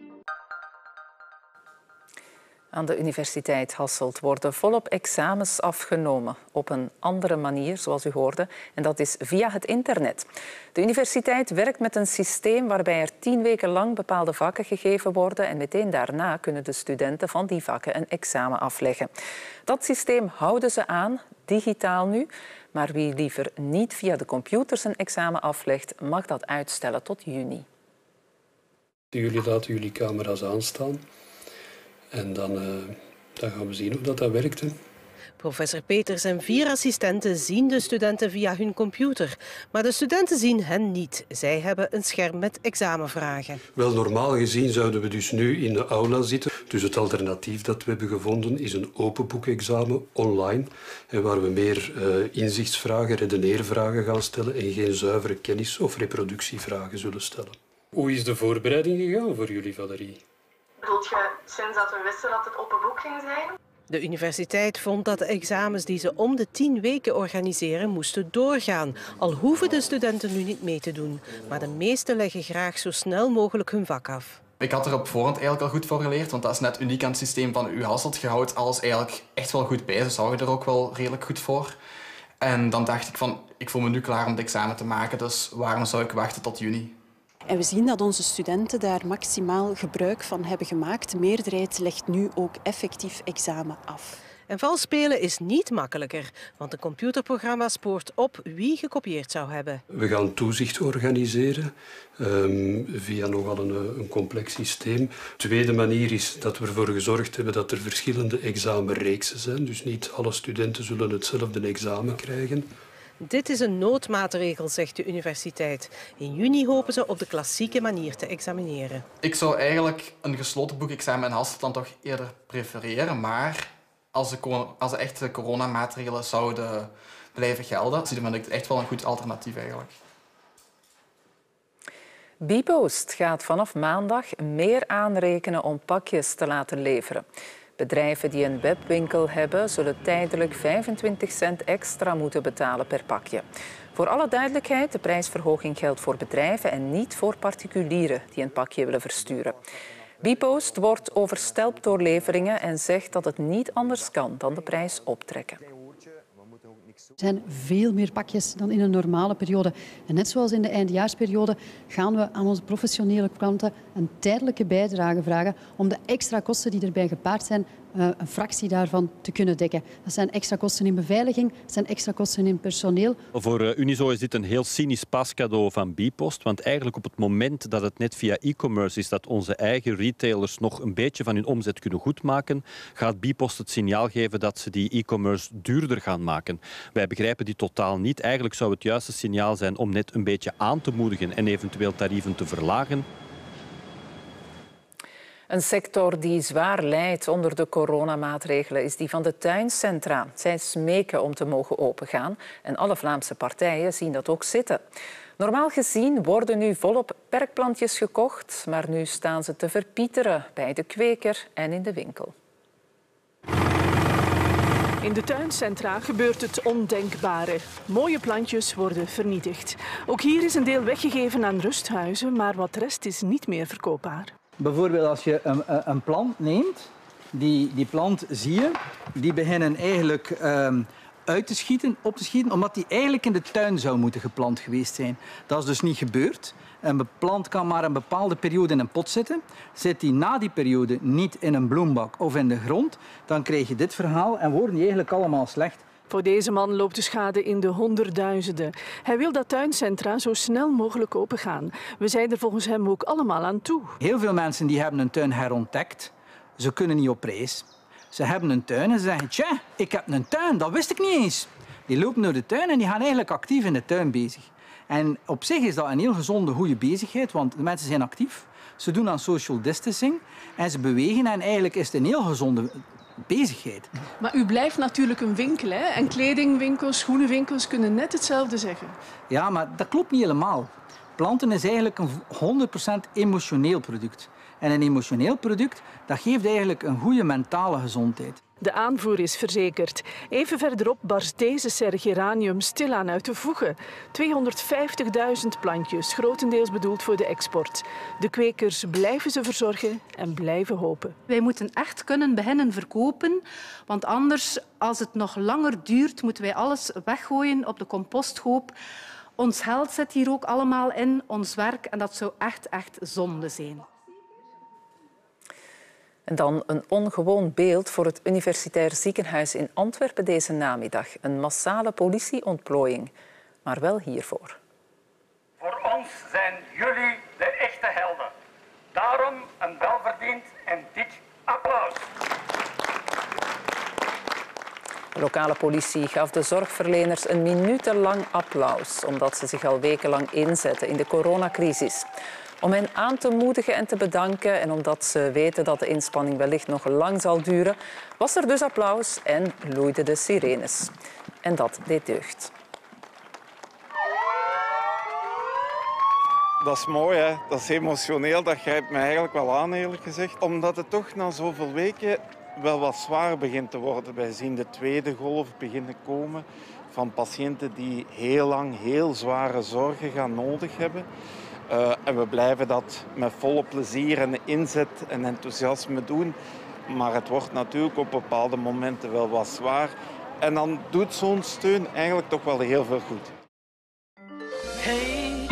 Aan de Universiteit Hasselt worden volop examens afgenomen. Op een andere manier, zoals u hoorde. En dat is via het internet. De universiteit werkt met een systeem waarbij er tien weken lang bepaalde vakken gegeven worden. En meteen daarna kunnen de studenten van die vakken een examen afleggen. Dat systeem houden ze aan, digitaal nu. Maar wie liever niet via de computers een examen aflegt, mag dat uitstellen tot juni. Jullie laten jullie camera's aanstaan. En dan, uh, dan gaan we zien hoe dat, dat werkt. Hè. Professor Peters en vier assistenten zien de studenten via hun computer. Maar de studenten zien hen niet. Zij hebben een scherm met examenvragen. Wel, normaal gezien zouden we dus nu in de aula zitten. Dus het alternatief dat we hebben gevonden is een open boekexamen online. Waar we meer uh, inzichtsvragen, redeneervragen gaan stellen en geen zuivere kennis- of reproductievragen zullen stellen. Hoe is de voorbereiding gegaan voor jullie, Valerie? Bedoelt je sinds dat we wisten dat het open boek ging zijn? De universiteit vond dat de examens die ze om de tien weken organiseren moesten doorgaan. Al hoeven de studenten nu niet mee te doen. Maar de meesten leggen graag zo snel mogelijk hun vak af. Ik had er op voorhand eigenlijk al goed voor geleerd, want dat is net uniek aan het systeem van U Hasselt. Je houdt alles eigenlijk echt wel goed bij. Ze zorgen er ook wel redelijk goed voor. En dan dacht ik van, ik voel me nu klaar om het examen te maken, dus waarom zou ik wachten tot juni? En we zien dat onze studenten daar maximaal gebruik van hebben gemaakt. De meerderheid legt nu ook effectief examen af. En vals spelen is niet makkelijker, want een computerprogramma spoort op wie gekopieerd zou hebben. We gaan toezicht organiseren um, via nogal een, een complex systeem. De tweede manier is dat we ervoor gezorgd hebben dat er verschillende examenreeksen zijn. Dus niet alle studenten zullen hetzelfde examen krijgen. Dit is een noodmaatregel, zegt de universiteit. In juni hopen ze op de klassieke manier te examineren. Ik zou eigenlijk een gesloten boekexamen in Hasselt dan toch eerder prefereren, maar als de, als de echte coronamaatregelen zouden blijven gelden, vind ik het echt wel een goed alternatief eigenlijk. Bpost gaat vanaf maandag meer aanrekenen om pakjes te laten leveren. Bedrijven die een webwinkel hebben, zullen tijdelijk vijfentwintig cent extra moeten betalen per pakje. Voor alle duidelijkheid, de prijsverhoging geldt voor bedrijven en niet voor particulieren die een pakje willen versturen. Bpost wordt overstelpt door leveringen en zegt dat het niet anders kan dan de prijs optrekken. Er zijn veel meer pakjes dan in een normale periode. En net zoals in de eindejaarsperiode gaan we aan onze professionele klanten een tijdelijke bijdrage vragen om de extra kosten die erbij gepaard zijn, een fractie daarvan te kunnen dekken. Dat zijn extra kosten in beveiliging, dat zijn extra kosten in personeel. Voor Unizo is dit een heel cynisch paascadeau van Bpost, want eigenlijk op het moment dat het net via e-commerce is dat onze eigen retailers nog een beetje van hun omzet kunnen goedmaken, gaat Bpost het signaal geven dat ze die e-commerce duurder gaan maken. Wij begrijpen die totaal niet. Eigenlijk zou het juiste signaal zijn om net een beetje aan te moedigen en eventueel tarieven te verlagen. Een sector die zwaar lijdt onder de coronamaatregelen is die van de tuincentra. Zij smeken om te mogen opengaan en alle Vlaamse partijen zien dat ook zitten. Normaal gezien worden nu volop perkplantjes gekocht, maar nu staan ze te verpieteren bij de kweker en in de winkel. In de tuincentra gebeurt het ondenkbare. Mooie plantjes worden vernietigd. Ook hier is een deel weggegeven aan rusthuizen, maar wat rest is niet meer verkoopbaar. Bijvoorbeeld als je een, een plant neemt, die, die plant zie je, die beginnen eigenlijk um, uit te schieten, op te schieten, omdat die eigenlijk in de tuin zou moeten geplant geweest zijn. Dat is dus niet gebeurd. Een plant kan maar een bepaalde periode in een pot zitten. Zit die na die periode niet in een bloembak of in de grond, dan krijg je dit verhaal en worden die eigenlijk allemaal slecht. Voor deze man loopt de schade in de honderdduizenden. Hij wil dat tuincentra zo snel mogelijk opengaan. We zijn er volgens hem ook allemaal aan toe. Heel veel mensen die hebben een tuin herontdekt. Ze kunnen niet op reis. Ze hebben een tuin en ze zeggen, tja, ik heb een tuin, dat wist ik niet eens. Die lopen door de tuin en die gaan eigenlijk actief in de tuin bezig. En op zich is dat een heel gezonde, goede bezigheid, want de mensen zijn actief. Ze doen aan social distancing en ze bewegen en eigenlijk is het een heel gezonde bezigheid. Maar u blijft natuurlijk een winkel, hè? En kledingwinkels, schoenenwinkels kunnen net hetzelfde zeggen. Ja, maar dat klopt niet helemaal. Planten is eigenlijk een honderd procent emotioneel product. En een emotioneel product, dat geeft eigenlijk een goede mentale gezondheid. De aanvoer is verzekerd. Even verderop barst deze serre geranium stilaan uit de voegen. tweehonderdvijftigduizend plantjes, grotendeels bedoeld voor de export. De kwekers blijven ze verzorgen en blijven hopen. Wij moeten echt kunnen beginnen verkopen, want anders, als het nog langer duurt, moeten wij alles weggooien op de composthoop. Ons geld zit hier ook allemaal in, ons werk, en dat zou echt, echt zonde zijn. En dan een ongewoon beeld voor het Universitair Ziekenhuis in Antwerpen deze namiddag. Een massale politieontplooiing, maar wel hiervoor. Voor ons zijn jullie de echte helden. Daarom een welverdiend en dik applaus. De lokale politie gaf de zorgverleners een minutenlang applaus, omdat ze zich al wekenlang inzetten in de coronacrisis. Om hen aan te moedigen en te bedanken en omdat ze weten dat de inspanning wellicht nog lang zal duren, was er dus applaus en loeiden de sirenes. En dat deed deugd. Dat is mooi, hè? Dat is emotioneel. Dat grijpt mij eigenlijk wel aan, eerlijk gezegd. Omdat het toch na zoveel weken wel wat zwaar begint te worden. Wij zien de tweede golf beginnen komen van patiënten die heel lang heel zware zorgen gaan nodig hebben. Uh, en we blijven dat met volle plezier en inzet en enthousiasme doen. Maar het wordt natuurlijk op bepaalde momenten wel wat zwaar. En dan doet zo'n steun eigenlijk toch wel heel veel goed. Hey,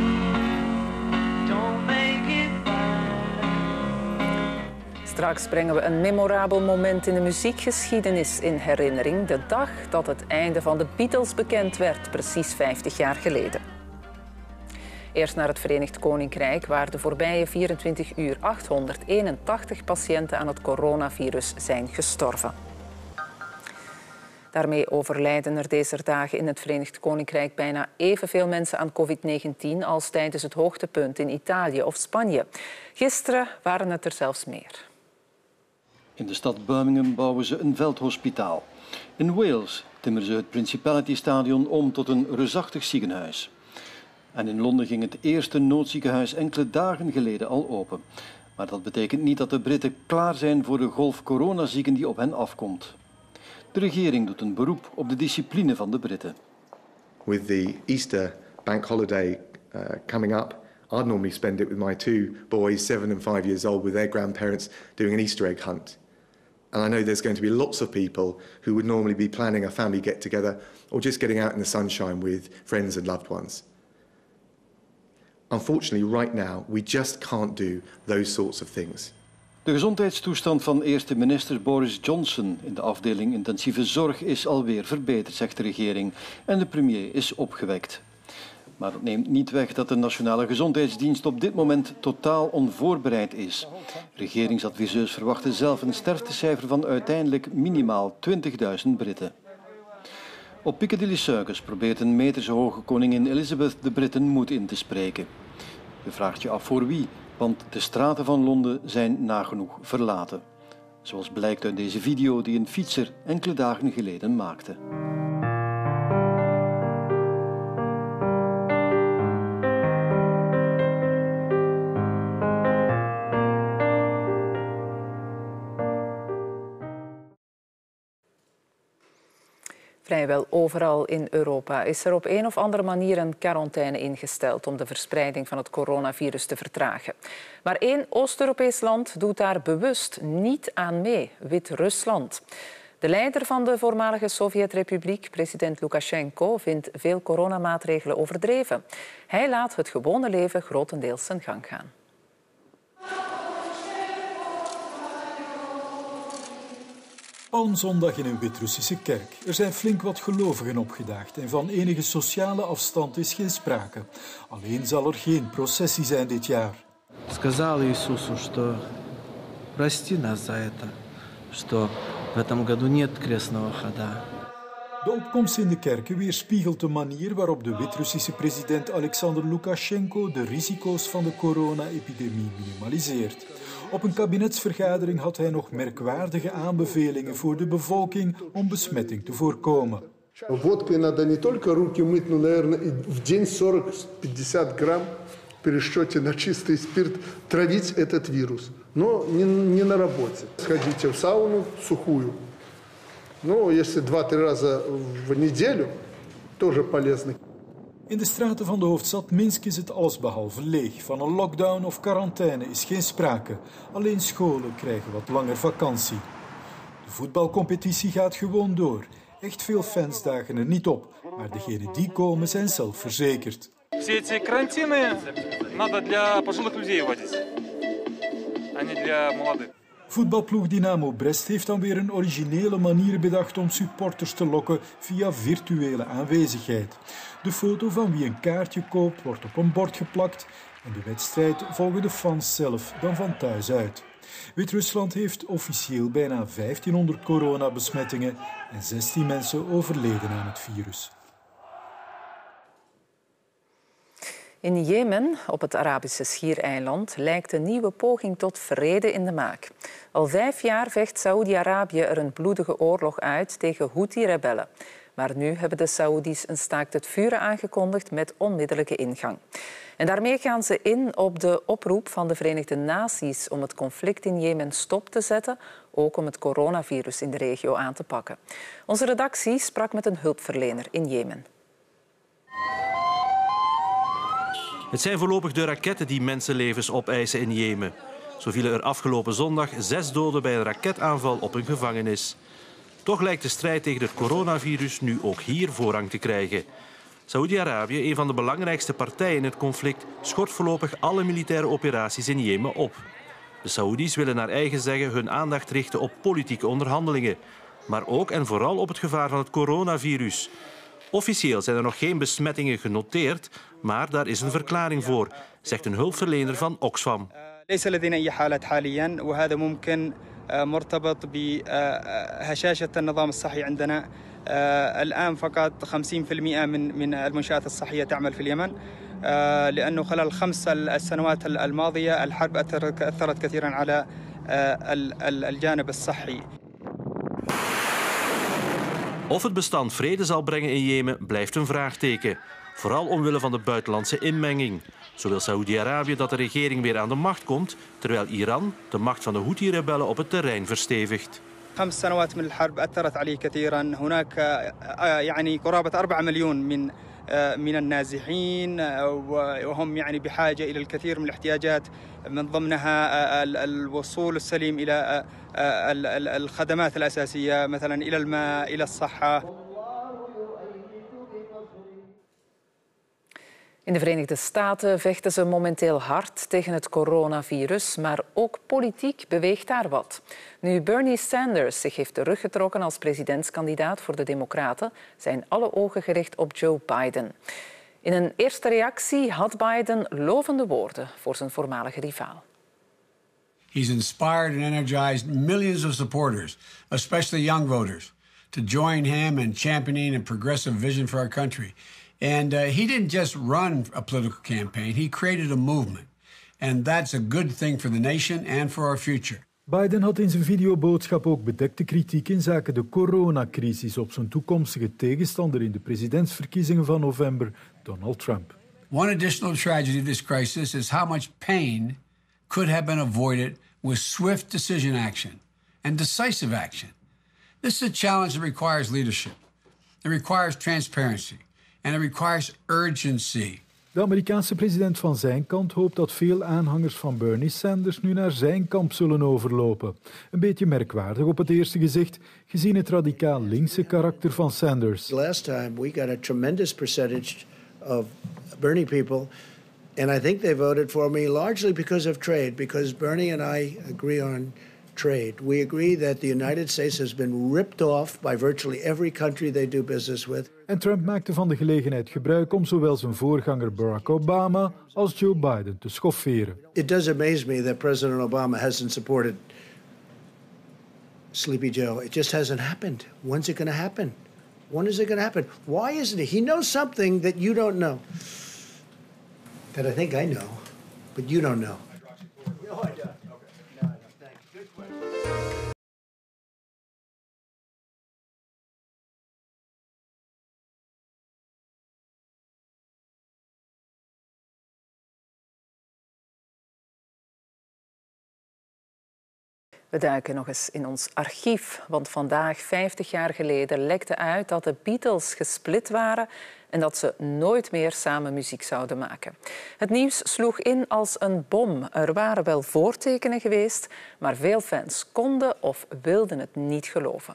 don't make it bad. Straks brengen we een memorabel moment in de muziekgeschiedenis in herinnering. De dag dat het einde van de Beatles bekend werd, precies vijftig jaar geleden. Eerst naar het Verenigd Koninkrijk, waar de voorbije vierentwintig uur achthonderdeenentachtig patiënten aan het coronavirus zijn gestorven. Daarmee overlijden er deze dagen in het Verenigd Koninkrijk bijna evenveel mensen aan covid negentien als tijdens het hoogtepunt in Italië of Spanje. Gisteren waren het er zelfs meer. In de stad Birmingham bouwen ze een veldhospitaal. In Wales timmeren ze het Principality Stadion om tot een reusachtig ziekenhuis. En in Londen ging het eerste noodziekenhuis enkele dagen geleden al open. Maar dat betekent niet dat de Britten klaar zijn voor de golf coronazieken die op hen afkomt. De regering doet een beroep op de discipline van de Britten. With the Easter bank holiday uh, coming up, I'd normally spend it with my two boys, seven and five years old, with their grandparents doing an Easter egg hunt. And I know there's going to be lots of people who would normally be planning a family get-together or just getting out in the sunshine with friends and loved ones. Unfortunately, right now, we just can't do those sorts of things. De gezondheidstoestand van eerste minister Boris Johnson in de afdeling intensieve zorg is alweer verbeterd, zegt de regering. En de premier is opgewekt. Maar dat neemt niet weg dat de Nationale Gezondheidsdienst op dit moment totaal onvoorbereid is. Regeringsadviseurs verwachten zelf een sterftecijfer van uiteindelijk minimaal twintigduizend Britten. Op Piccadilly Circus probeert een metershoge koningin Elizabeth de Britten moed in te spreken. Je vraagt je af voor wie, want de straten van Londen zijn nagenoeg verlaten. Zoals blijkt uit deze video die een fietser enkele dagen geleden maakte. Vrijwel overal in Europa is er op een of andere manier een quarantaine ingesteld om de verspreiding van het coronavirus te vertragen. Maar één Oost-Europees land doet daar bewust niet aan mee, Wit-Rusland. De leider van de voormalige Sovjet-republiek, president Lukashenko, vindt veel coronamaatregelen overdreven. Hij laat het gewone leven grotendeels zijn gang gaan. Palmzondag in een Wit-Russische kerk. Er zijn flink wat gelovigen opgedaagd en van enige sociale afstand is geen sprake. Alleen zal er geen processie zijn dit jaar. Сказал Иисусу, что прости нас за это, что в этом году нет крестного хода. De opkomst in de kerken weerspiegelt de manier waarop de Wit-Russische president Alexander Lukashenko de risico's van de corona-epidemie minimaliseert. Op een kabinetsvergadering had hij nog merkwaardige aanbevelingen voor de bevolking om besmetting te voorkomen. Водкой надо не только руки мыть, но, наверное, в день сорок-пятьдесят грамм при счете на чистый спирт травить этот вирус. Но не, не на работе. Сходите в сауну сухую. Ну, если два-три раза в неделю, тоже полезно. In de straten van de hoofdstad Minsk is het allesbehalve leeg. Van een lockdown of quarantaine is geen sprake. Alleen scholen krijgen wat langer vakantie. De voetbalcompetitie gaat gewoon door. Echt veel fans dagen er niet op, maar degenen die komen zijn zelfverzekerd. Все эти карантины надо для пожилых людей вводить, а не для молодых. Voetbalploeg Dynamo Brest heeft dan weer een originele manier bedacht om supporters te lokken via virtuele aanwezigheid. De foto van wie een kaartje koopt wordt op een bord geplakt en de wedstrijd volgen de fans zelf dan van thuis uit. Wit-Rusland heeft officieel bijna vijftienhonderd coronabesmettingen en zestien mensen overleden aan het virus. In Jemen, op het Arabische schiereiland, lijkt een nieuwe poging tot vrede in de maak. Al vijf jaar vecht Saoedi-Arabië er een bloedige oorlog uit tegen Houthi-rebellen. Maar nu hebben de Saoedi's een staakt het vuren aangekondigd met onmiddellijke ingang. En daarmee gaan ze in op de oproep van de Verenigde Naties om het conflict in Jemen stop te zetten, ook om het coronavirus in de regio aan te pakken. Onze redactie sprak met een hulpverlener in Jemen. Het zijn voorlopig de raketten die mensenlevens opeisen in Jemen. Zo vielen er afgelopen zondag zes doden bij een raketaanval op een gevangenis. Toch lijkt de strijd tegen het coronavirus nu ook hier voorrang te krijgen. Saoedi-Arabië, een van de belangrijkste partijen in het conflict, schort voorlopig alle militaire operaties in Jemen op. De Saoedi's willen naar eigen zeggen hun aandacht richten op politieke onderhandelingen, maar ook en vooral op het gevaar van het coronavirus. Officieel zijn er nog geen besmettingen genoteerd, maar daar is een verklaring voor, zegt een hulpverlener van Oxfam. ليس لدينا أي حالات حاليا وهذا ممكن مرتبط بهشاشة النظام الصحي عندنا الآن فقط خمسين بالمئة من من المنشآت الصحية تعمل في اليمن لأنه خلال الخمس السنوات الماضية الحرب أثرت كثيرا على الجانب الصحي. Of het bestand vrede zal brengen in Jemen blijft een vraagteken. Vooral omwille van de buitenlandse inmenging. Zo wil Saoedi-Arabië dat de regering weer aan de macht komt, terwijl Iran de macht van de Houthi-rebellen op het terrein verstevigt. خمس سنوات من الحرب أثرت عليه كثيرا هناك يعني قرابة أربعة مليون من من النازحين وهم يعني بحاجة إلى الكثير من الاحتياجات من ضمنها الوصول السليم إلى الخدمات الأساسية مثلا إلى الماء إلى الصحة. In de Verenigde Staten vechten ze momenteel hard tegen het coronavirus, maar ook politiek beweegt daar wat. Nu Bernie Sanders zich heeft teruggetrokken als presidentskandidaat voor de Democraten, zijn alle ogen gericht op Joe Biden. In een eerste reactie had Biden lovende woorden voor zijn voormalige rivaal. He's inspired and energized millions of supporters, especially young voters, to join him in championing a progressive vision for our country. And uh, he didn't just run a political campaign, he created a movement. And that's a good thing for the nation and for our future. Biden had in zijn videoboodschap ook bedekte kritiek in zaken de coronacrisis op zijn toekomstige tegenstander in de presidentsverkiezingen van november, Donald Trump. One additional tragedy of this crisis is how much pain could have been avoided with swift decision action and decisive action. This is a challenge that requires leadership. It requires transparency. And it requires urgency. De Amerikaanse president van zijn kant hoopt dat veel aanhangers van Bernie Sanders nu naar zijn kamp zullen overlopen. Een beetje merkwaardig op het eerste gezicht, gezien het radicaal linkse karakter van Sanders. Last time we got a tremendous percentage of Bernie people, and I think they voted for me largely because of trade, because Bernie and I agree on trade. We agree that the United States has been ripped off by virtually every country they do business with. En Trump maakte van de gelegenheid gebruik om zowel zijn voorganger Barack Obama als Joe Biden te schofferen. It does amaze me that President Obama hasn't supported Sleepy Joe. It just hasn't happened. When's it going to happen? When is it going to happen? Why isn't it? He knows something that you don't know. That I think I know, but you don't know. No, I don't. No, no, thanks. Good question. We duiken nog eens in ons archief, want vandaag, vijftig jaar geleden, lekte uit dat de Beatles gesplit waren en dat ze nooit meer samen muziek zouden maken. Het nieuws sloeg in als een bom. Er waren wel voortekenen geweest, maar veel fans konden of wilden het niet geloven.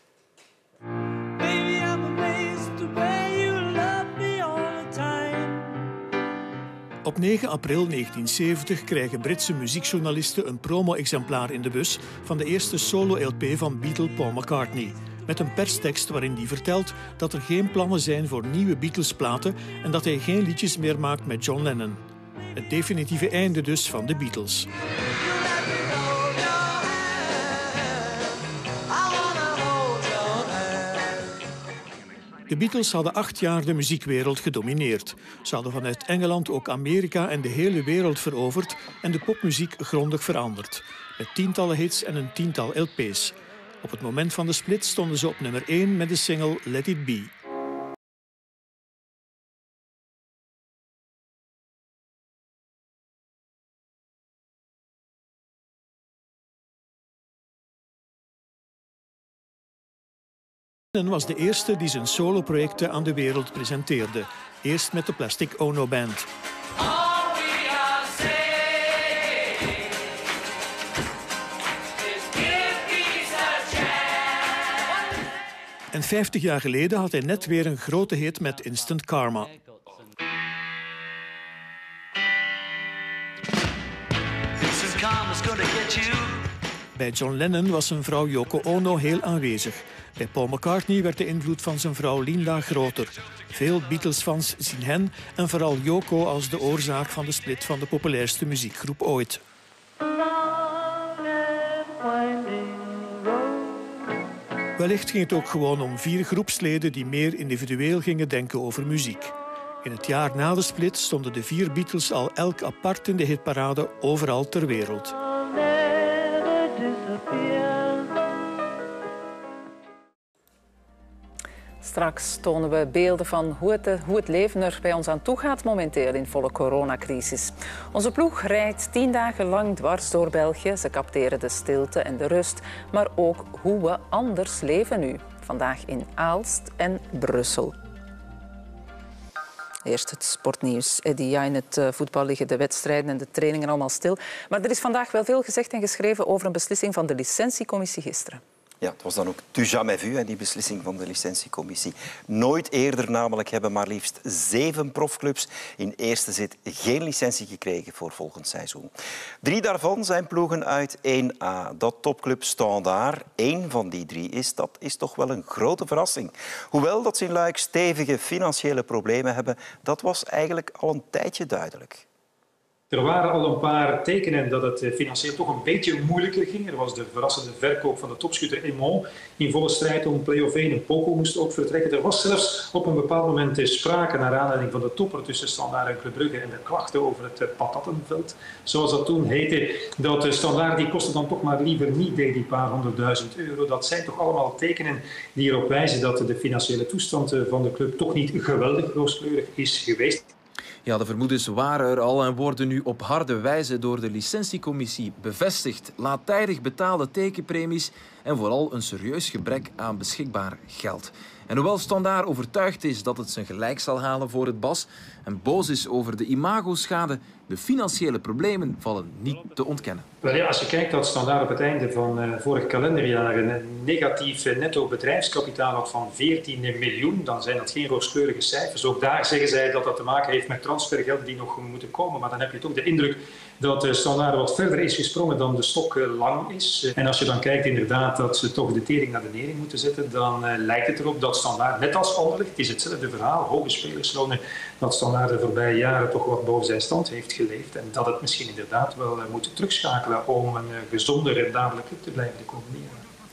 Op negen april negentien zeventig krijgen Britse muziekjournalisten een promo-exemplaar in de bus van de eerste solo-L P van Beatle Paul McCartney. Met een perstekst waarin hij vertelt dat er geen plannen zijn voor nieuwe Beatles-platen en dat hij geen liedjes meer maakt met John Lennon. Het definitieve einde dus van de Beatles. De Beatles hadden acht jaar de muziekwereld gedomineerd. Ze hadden vanuit Engeland ook Amerika en de hele wereld veroverd en de popmuziek grondig veranderd. Met tientallen hits en een tiental L P's. Op het moment van de split stonden ze op nummer één met de single Let It Be. Lennon was de eerste die zijn soloprojecten aan de wereld presenteerde. Eerst met de Plastic Ono Band. En vijftig jaar geleden had hij net weer een grote hit met Instant Karma. Bij John Lennon was zijn vrouw Yoko Ono heel aanwezig. Bij Paul McCartney werd de invloed van zijn vrouw Linda groter. Veel Beatles-fans zien hen en vooral Yoko als de oorzaak van de split van de populairste muziekgroep ooit. Wellicht ging het ook gewoon om vier groepsleden die meer individueel gingen denken over muziek. In het jaar na de split stonden de vier Beatles al elk apart in de hitparade overal ter wereld. Straks tonen we beelden van hoe het, hoe het leven er bij ons aan toe gaat momenteel in volle coronacrisis. Onze ploeg rijdt tien dagen lang dwars door België. Ze capteren de stilte en de rust, maar ook hoe we anders leven nu. Vandaag in Aalst en Brussel. Eerst het sportnieuws. Eddie, ja, in het voetbal liggen de wedstrijden en de trainingen allemaal stil. Maar er is vandaag wel veel gezegd en geschreven over een beslissing van de licentiecommissie gisteren. Ja, het was dan ook du jamais vu, die beslissing van de licentiecommissie. Nooit eerder namelijk hebben maar liefst zeven profclubs in eerste zit geen licentie gekregen voor volgend seizoen. Drie daarvan zijn ploegen uit één A. Dat topclub Standaard, één van die drie is, dat is toch wel een grote verrassing. Hoewel dat ze in Luik stevige financiële problemen hebben, dat was eigenlijk al een tijdje duidelijk. Er waren al een paar tekenen dat het financieel toch een beetje moeilijker ging. Er was de verrassende verkoop van de topschutter Emon in volle strijd om play-off één. En Poco moest ook vertrekken. Er was zelfs op een bepaald moment sprake naar aanleiding van de topper tussen Standaard en Club Brugge en de klachten over het patattenveld, zoals dat toen heette. Dat de Standaard die kostte dan toch maar liever niet deed, die paar honderdduizend euro. Dat zijn toch allemaal tekenen die erop wijzen dat de financiële toestand van de club toch niet geweldig rooskleurig is geweest. Ja, de vermoedens waren er al en worden nu op harde wijze door de licentiecommissie bevestigd. Laattijdig betaalde tekenpremies en vooral een serieus gebrek aan beschikbaar geld. En hoewel Standaard overtuigd is dat het zijn gelijk zal halen voor het Bas en boos is over de imagoschade, de financiële problemen vallen niet te ontkennen. Wel ja, als je kijkt dat Standaard op het einde van uh, vorig kalenderjaar een negatief netto bedrijfskapitaal had van veertien miljoen, dan zijn dat geen rooskleurige cijfers. Ook daar zeggen zij dat dat te maken heeft met transfergeld die nog moeten komen. Maar dan heb je toch de indruk dat de Standaard wat verder is gesprongen dan de stok lang is. En als je dan kijkt inderdaad dat ze toch de tering naar de nering moeten zetten, dan uh, lijkt het erop dat Standaard, net als Anderlecht, het is hetzelfde verhaal, hoge spelerslonen, dat Standaard de voorbije jaren toch wat boven zijn stand heeft geleefd. En dat het misschien inderdaad wel uh, moet terugschakelen om een uh, gezonde, rendabele club te blijven de komende jaren.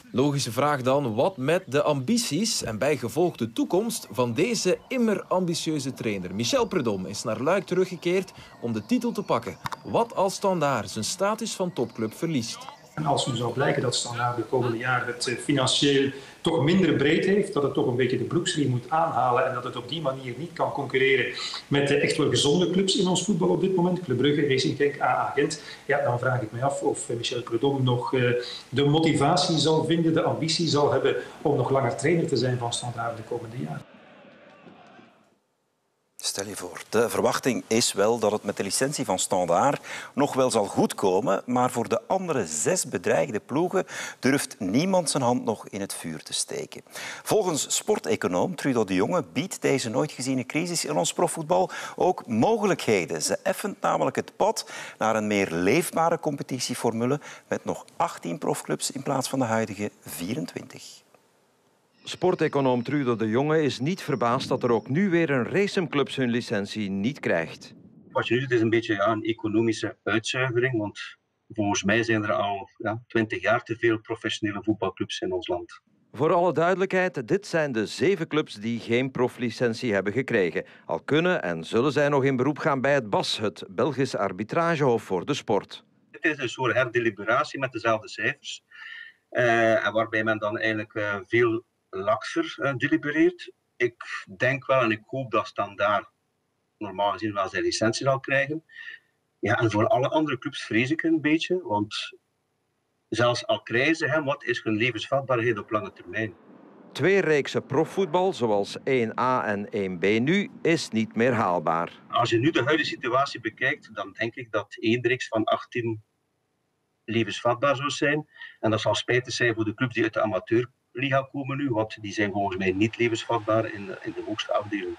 Logische vraag dan, wat met de ambities en bijgevolg de toekomst van deze immer ambitieuze trainer? Michel Prudhomme is naar Luik teruggekeerd om de titel te pakken. Wat als Standaard zijn status van topclub verliest? En als nu zou blijken dat Standaard de komende jaren het financieel toch minder breed heeft, dat het toch een beetje de broeksriem moet aanhalen en dat het op die manier niet kan concurreren met de echt wel gezonde clubs in ons voetbal op dit moment, Club Brugge, Racing Genk, A A Gent, ja, dan vraag ik me af of Michel Prudhomme nog uh, de motivatie zal vinden, de ambitie zal hebben om nog langer trainer te zijn van Standaard de komende jaren. Stel je voor, de verwachting is wel dat het met de licentie van Standaard nog wel zal goedkomen, maar voor de andere zes bedreigde ploegen durft niemand zijn hand nog in het vuur te steken. Volgens sporteconoom Trudo de Jonge biedt deze nooit geziene crisis in ons profvoetbal ook mogelijkheden. Ze effent namelijk het pad naar een meer leefbare competitieformule met nog achttien profclubs in plaats van de huidige vierentwintig. Sporteconoom Trudo de Jonge is niet verbaasd dat er ook nu weer een racemclub hun licentie niet krijgt. Wat je nu doet is een beetje ja, een economische uitzuivering, want volgens mij zijn er al ja, twintig jaar te veel professionele voetbalclubs in ons land. Voor alle duidelijkheid, dit zijn de zeven clubs die geen proflicentie hebben gekregen. Al kunnen en zullen zij nog in beroep gaan bij het B A S, het Belgisch arbitragehof voor de sport. Het is een soort herdeliberatie met dezelfde cijfers, uh, en waarbij men dan eigenlijk uh, veel lakser uh, delibereert. Ik denk wel en ik hoop dat Standaard normaal gezien wel zijn licentie zal krijgen. Ja, en voor alle andere clubs vrees ik een beetje, want zelfs al krijgen ze hem, wat is hun levensvatbaarheid op lange termijn? Twee reeksen profvoetbal, zoals één A en één B nu, is niet meer haalbaar. Als je nu de huidige situatie bekijkt, dan denk ik dat één reeks van achttien levensvatbaar zou zijn. En dat zal spijtig zijn voor de clubs die uit de amateurliga komen nu, want die zijn volgens mij niet levensvatbaar in de, in de hoogste afdeling.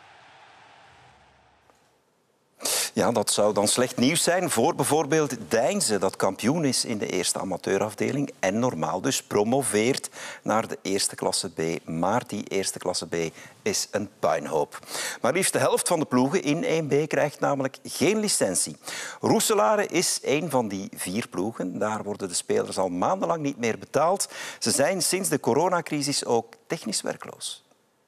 Ja, dat zou dan slecht nieuws zijn voor bijvoorbeeld Deinze, dat kampioen is in de eerste amateurafdeling en normaal dus promoveert naar de eerste klasse B. Maar die eerste klasse B is een puinhoop. Maar liefst de helft van de ploegen in één B krijgt namelijk geen licentie. Roeselare is een van die vier ploegen. Daar worden de spelers al maandenlang niet meer betaald. Ze zijn sinds de coronacrisis ook technisch werkloos.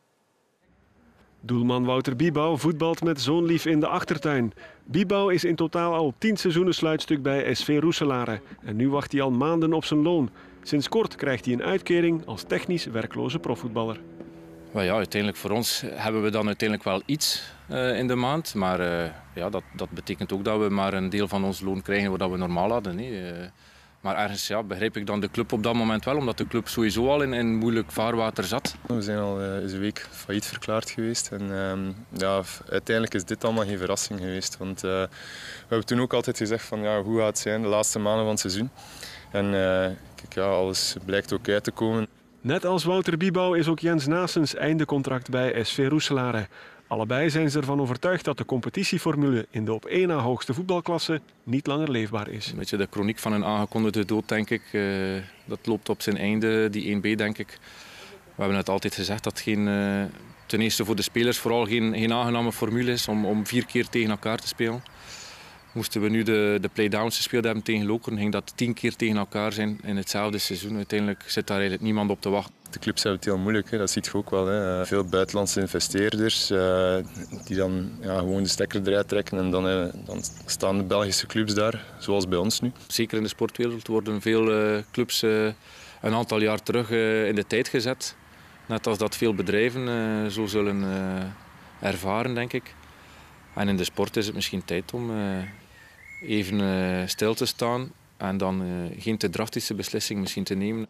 Doelman Wouter Biebouw voetbalt met zoon lief in de achtertuin. Biebouw is in totaal al tien seizoenen sluitstuk bij S V Roeselare. En nu wacht hij al maanden op zijn loon. Sinds kort krijgt hij een uitkering als technisch werkloze profvoetballer. Well ja, uiteindelijk voor ons hebben we dan uiteindelijk wel iets uh, in de maand. Maar uh, ja, dat, dat betekent ook dat we maar een deel van ons loon krijgen wat we normaal hadden. Nee. Uh, Maar ergens ja, begrijp ik dan de club op dat moment wel, omdat de club sowieso al in, in moeilijk vaarwater zat. We zijn al uh, eens een week failliet verklaard geweest. En, uh, ja, uiteindelijk is dit allemaal geen verrassing geweest. Want uh, we hebben toen ook altijd gezegd van ja, hoe gaat het zijn de laatste maanden van het seizoen. En uh, kijk, ja, alles blijkt ook uit te komen. Net als Wouter Biebouw is ook Jens Naessens einde contract bij S V Roeselare. Allebei zijn ze ervan overtuigd dat de competitieformule in de op één na hoogste voetbalklasse niet langer leefbaar is. Een beetje de chroniek van een aangekondigde dood, denk ik. Uh, dat loopt op zijn einde, die één B, denk ik. We hebben het altijd gezegd dat het geen, uh, ten eerste voor de spelers vooral geen, geen aangename formule is om, om vier keer tegen elkaar te spelen. Moesten we nu de, de playdowns gespeeld hebben tegen Lokeren, ging dat tien keer tegen elkaar zijn in hetzelfde seizoen. Uiteindelijk zit daar eigenlijk niemand op te wachten. De clubs hebben het heel moeilijk, hè. Dat zie je ook wel. Hè. Veel buitenlandse investeerders uh, die dan ja, gewoon de stekker eruit trekken en dan, uh, dan staan de Belgische clubs daar, zoals bij ons nu. Zeker in de sportwereld worden veel uh, clubs uh, een aantal jaar terug uh, in de tijd gezet. Net als dat veel bedrijven uh, zo zullen uh, ervaren, denk ik. En in de sport is het misschien tijd om uh, even uh, stil te staan en dan uh, geen te drastische beslissing misschien te nemen.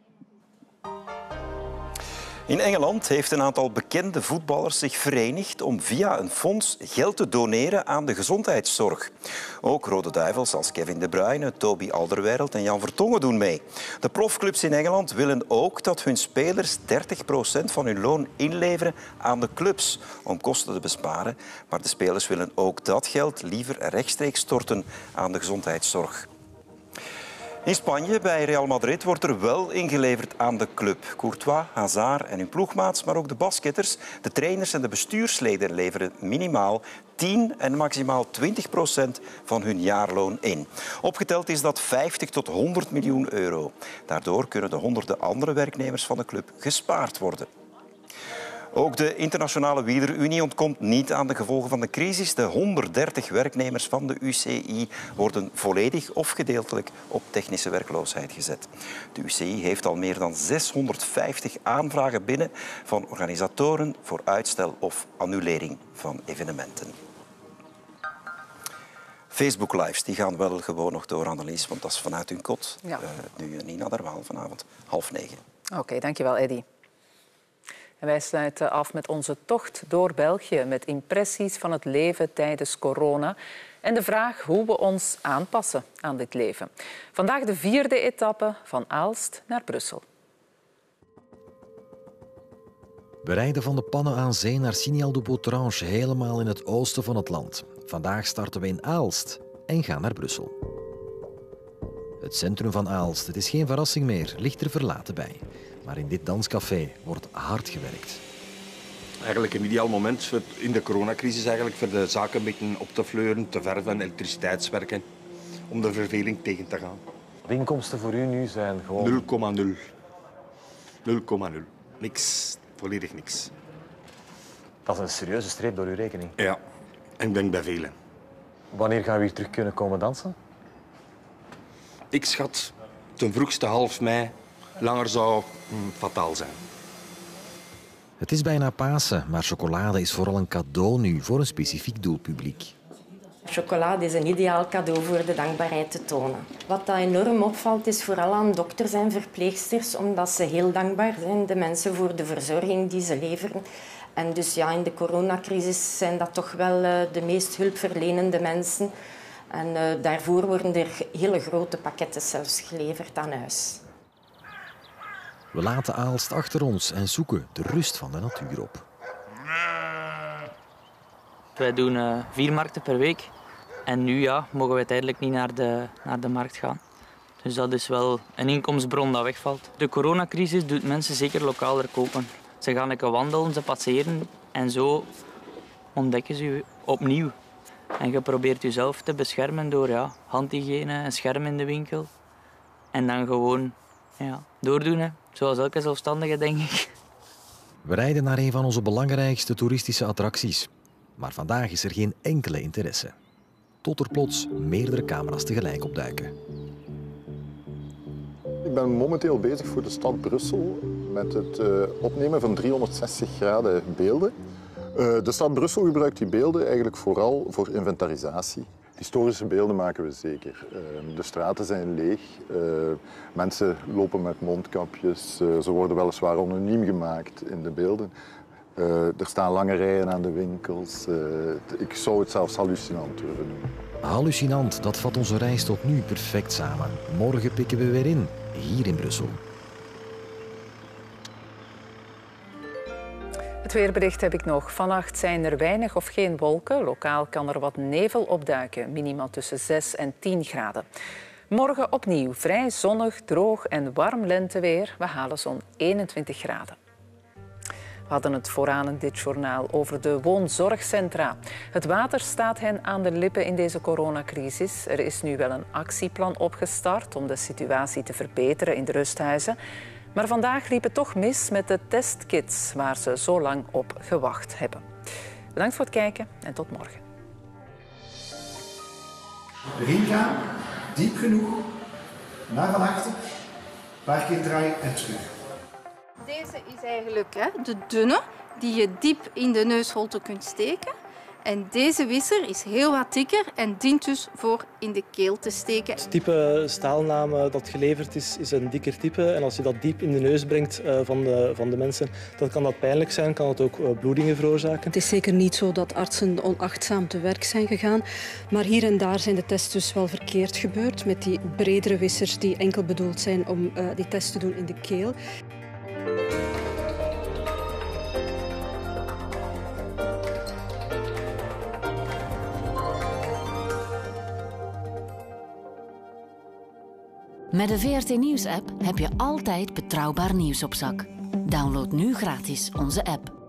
In Engeland heeft een aantal bekende voetballers zich verenigd om via een fonds geld te doneren aan de gezondheidszorg. Ook Rode Duivels als Kevin De Bruyne, Toby Alderweireld en Jan Vertongen doen mee. De profclubs in Engeland willen ook dat hun spelers dertig procent van hun loon inleveren aan de clubs om kosten te besparen. Maar de spelers willen ook dat geld liever rechtstreeks storten aan de gezondheidszorg. In Spanje, bij Real Madrid, wordt er wel ingeleverd aan de club. Courtois, Hazard en hun ploegmaats, maar ook de basketters, de trainers en de bestuursleden leveren minimaal tien en maximaal twintig procent van hun jaarloon in. Opgeteld is dat vijftig tot honderd miljoen euro. Daardoor kunnen de honderden andere werknemers van de club gespaard worden. Ook de Internationale Wielerunie ontkomt niet aan de gevolgen van de crisis. De honderddertig werknemers van de U C I worden volledig of gedeeltelijk op technische werkloosheid gezet. De U C I heeft al meer dan zeshonderdvijftig aanvragen binnen van organisatoren voor uitstel of annulering van evenementen. Facebook Lives die gaan wel gewoon nog door, Annelies, want dat is vanuit hun kot. Ja. Uh, nu Nina Derwaal vanavond, half negen. Oké, okay, dankjewel Eddy. En wij sluiten af met onze tocht door België met impressies van het leven tijdens corona en de vraag hoe we ons aanpassen aan dit leven. Vandaag de vierde etappe van Aalst naar Brussel. We rijden van de Pannen aan Zee naar Signal de Botrange, helemaal in het oosten van het land. Vandaag starten we in Aalst en gaan naar Brussel. Het centrum van Aalst, het is geen verrassing meer, ligt er verlaten bij. Maar in dit danscafé wordt hard gewerkt. Eigenlijk een ideaal moment voor, in de coronacrisis eigenlijk, voor de zaken een beetje op te fleuren, te verven, elektriciteitswerken, om de verveling tegen te gaan. De inkomsten voor u nu zijn gewoon... nul komma nul. nul komma nul. Niks. Volledig niks. Dat is een serieuze streep door uw rekening. Ja, en ik denk bij velen. Wanneer gaan we hier terug kunnen komen dansen? Ik schat ten vroegste half mei. Langer zou mm, fataal zijn. Het is bijna Pasen, maar chocolade is vooral een cadeau nu voor een specifiek doelpubliek. Chocolade is een ideaal cadeau voor de dankbaarheid te tonen. Wat dat enorm opvalt is vooral aan dokters en verpleegsters, omdat ze heel dankbaar zijn, de mensen, voor de verzorging die ze leveren. En dus ja, in de coronacrisis zijn dat toch wel de meest hulpverlenende mensen. En uh, daarvoor worden er hele grote pakketten zelfs geleverd aan huis. We laten Aalst achter ons en zoeken de rust van de natuur op. Wij doen uh, vier markten per week. En nu ja, mogen we tijdelijk niet naar de, naar de markt gaan. Dus dat is wel een inkomensbron dat wegvalt. De coronacrisis doet mensen zeker lokaler kopen. Ze gaan lekker wandelen, ze passeren en zo ontdekken ze je opnieuw. En je probeert jezelf te beschermen door ja, handhygiëne, een scherm in de winkel. En dan gewoon ja, doordoen, hè. Zoals elke zelfstandige, denk ik. We rijden naar een van onze belangrijkste toeristische attracties. Maar vandaag is er geen enkele interesse. Tot er plots meerdere camera's tegelijk opduiken. Ik ben momenteel bezig voor de stad Brussel met het uh, opnemen van driehonderdzestig graden beelden. Uh, de stad Brussel gebruikt die beelden eigenlijk vooral voor inventarisatie. Historische beelden maken we zeker. Uh, de straten zijn leeg, uh, mensen lopen met mondkapjes, uh, ze worden weliswaar anoniem gemaakt in de beelden. Uh, er staan lange rijen aan de winkels. Uh, ik zou het zelfs hallucinant durven noemen. Hallucinant, dat vat onze reis tot nu perfect samen. Morgen pikken we weer in, hier in Brussel. Het weerbericht heb ik nog. Vannacht zijn er weinig of geen wolken. Lokaal kan er wat nevel opduiken, minimaal tussen zes en tien graden. Morgen opnieuw vrij zonnig, droog en warm lenteweer. We halen zo'n eenentwintig graden. We hadden het vooraan in dit journaal over de woonzorgcentra. Het water staat hen aan de lippen in deze coronacrisis. Er is nu wel een actieplan opgestart om de situatie te verbeteren in de rusthuizen. Maar vandaag liep het toch mis met de testkits waar ze zo lang op gewacht hebben. Bedankt voor het kijken en tot morgen. Erin gaan, diep genoeg, naar van achter, een paar keer draaien en terug. Deze is eigenlijk hè, de dunne, die je diep in de neusholte kunt steken. En deze wisser is heel wat dikker en dient dus voor in de keel te steken. Het type staalnaam dat geleverd is, is een dikker type. En als je dat diep in de neus brengt uh, van, de, van de mensen, dan kan dat pijnlijk zijn, kan het ook uh, bloedingen veroorzaken. Het is zeker niet zo dat artsen onachtzaam te werk zijn gegaan. Maar hier en daar zijn de tests dus wel verkeerd gebeurd met die bredere wissers die enkel bedoeld zijn om uh, die test te doen in de keel. Met de V R T Nieuws-app heb je altijd betrouwbaar nieuws op zak. Download nu gratis onze app.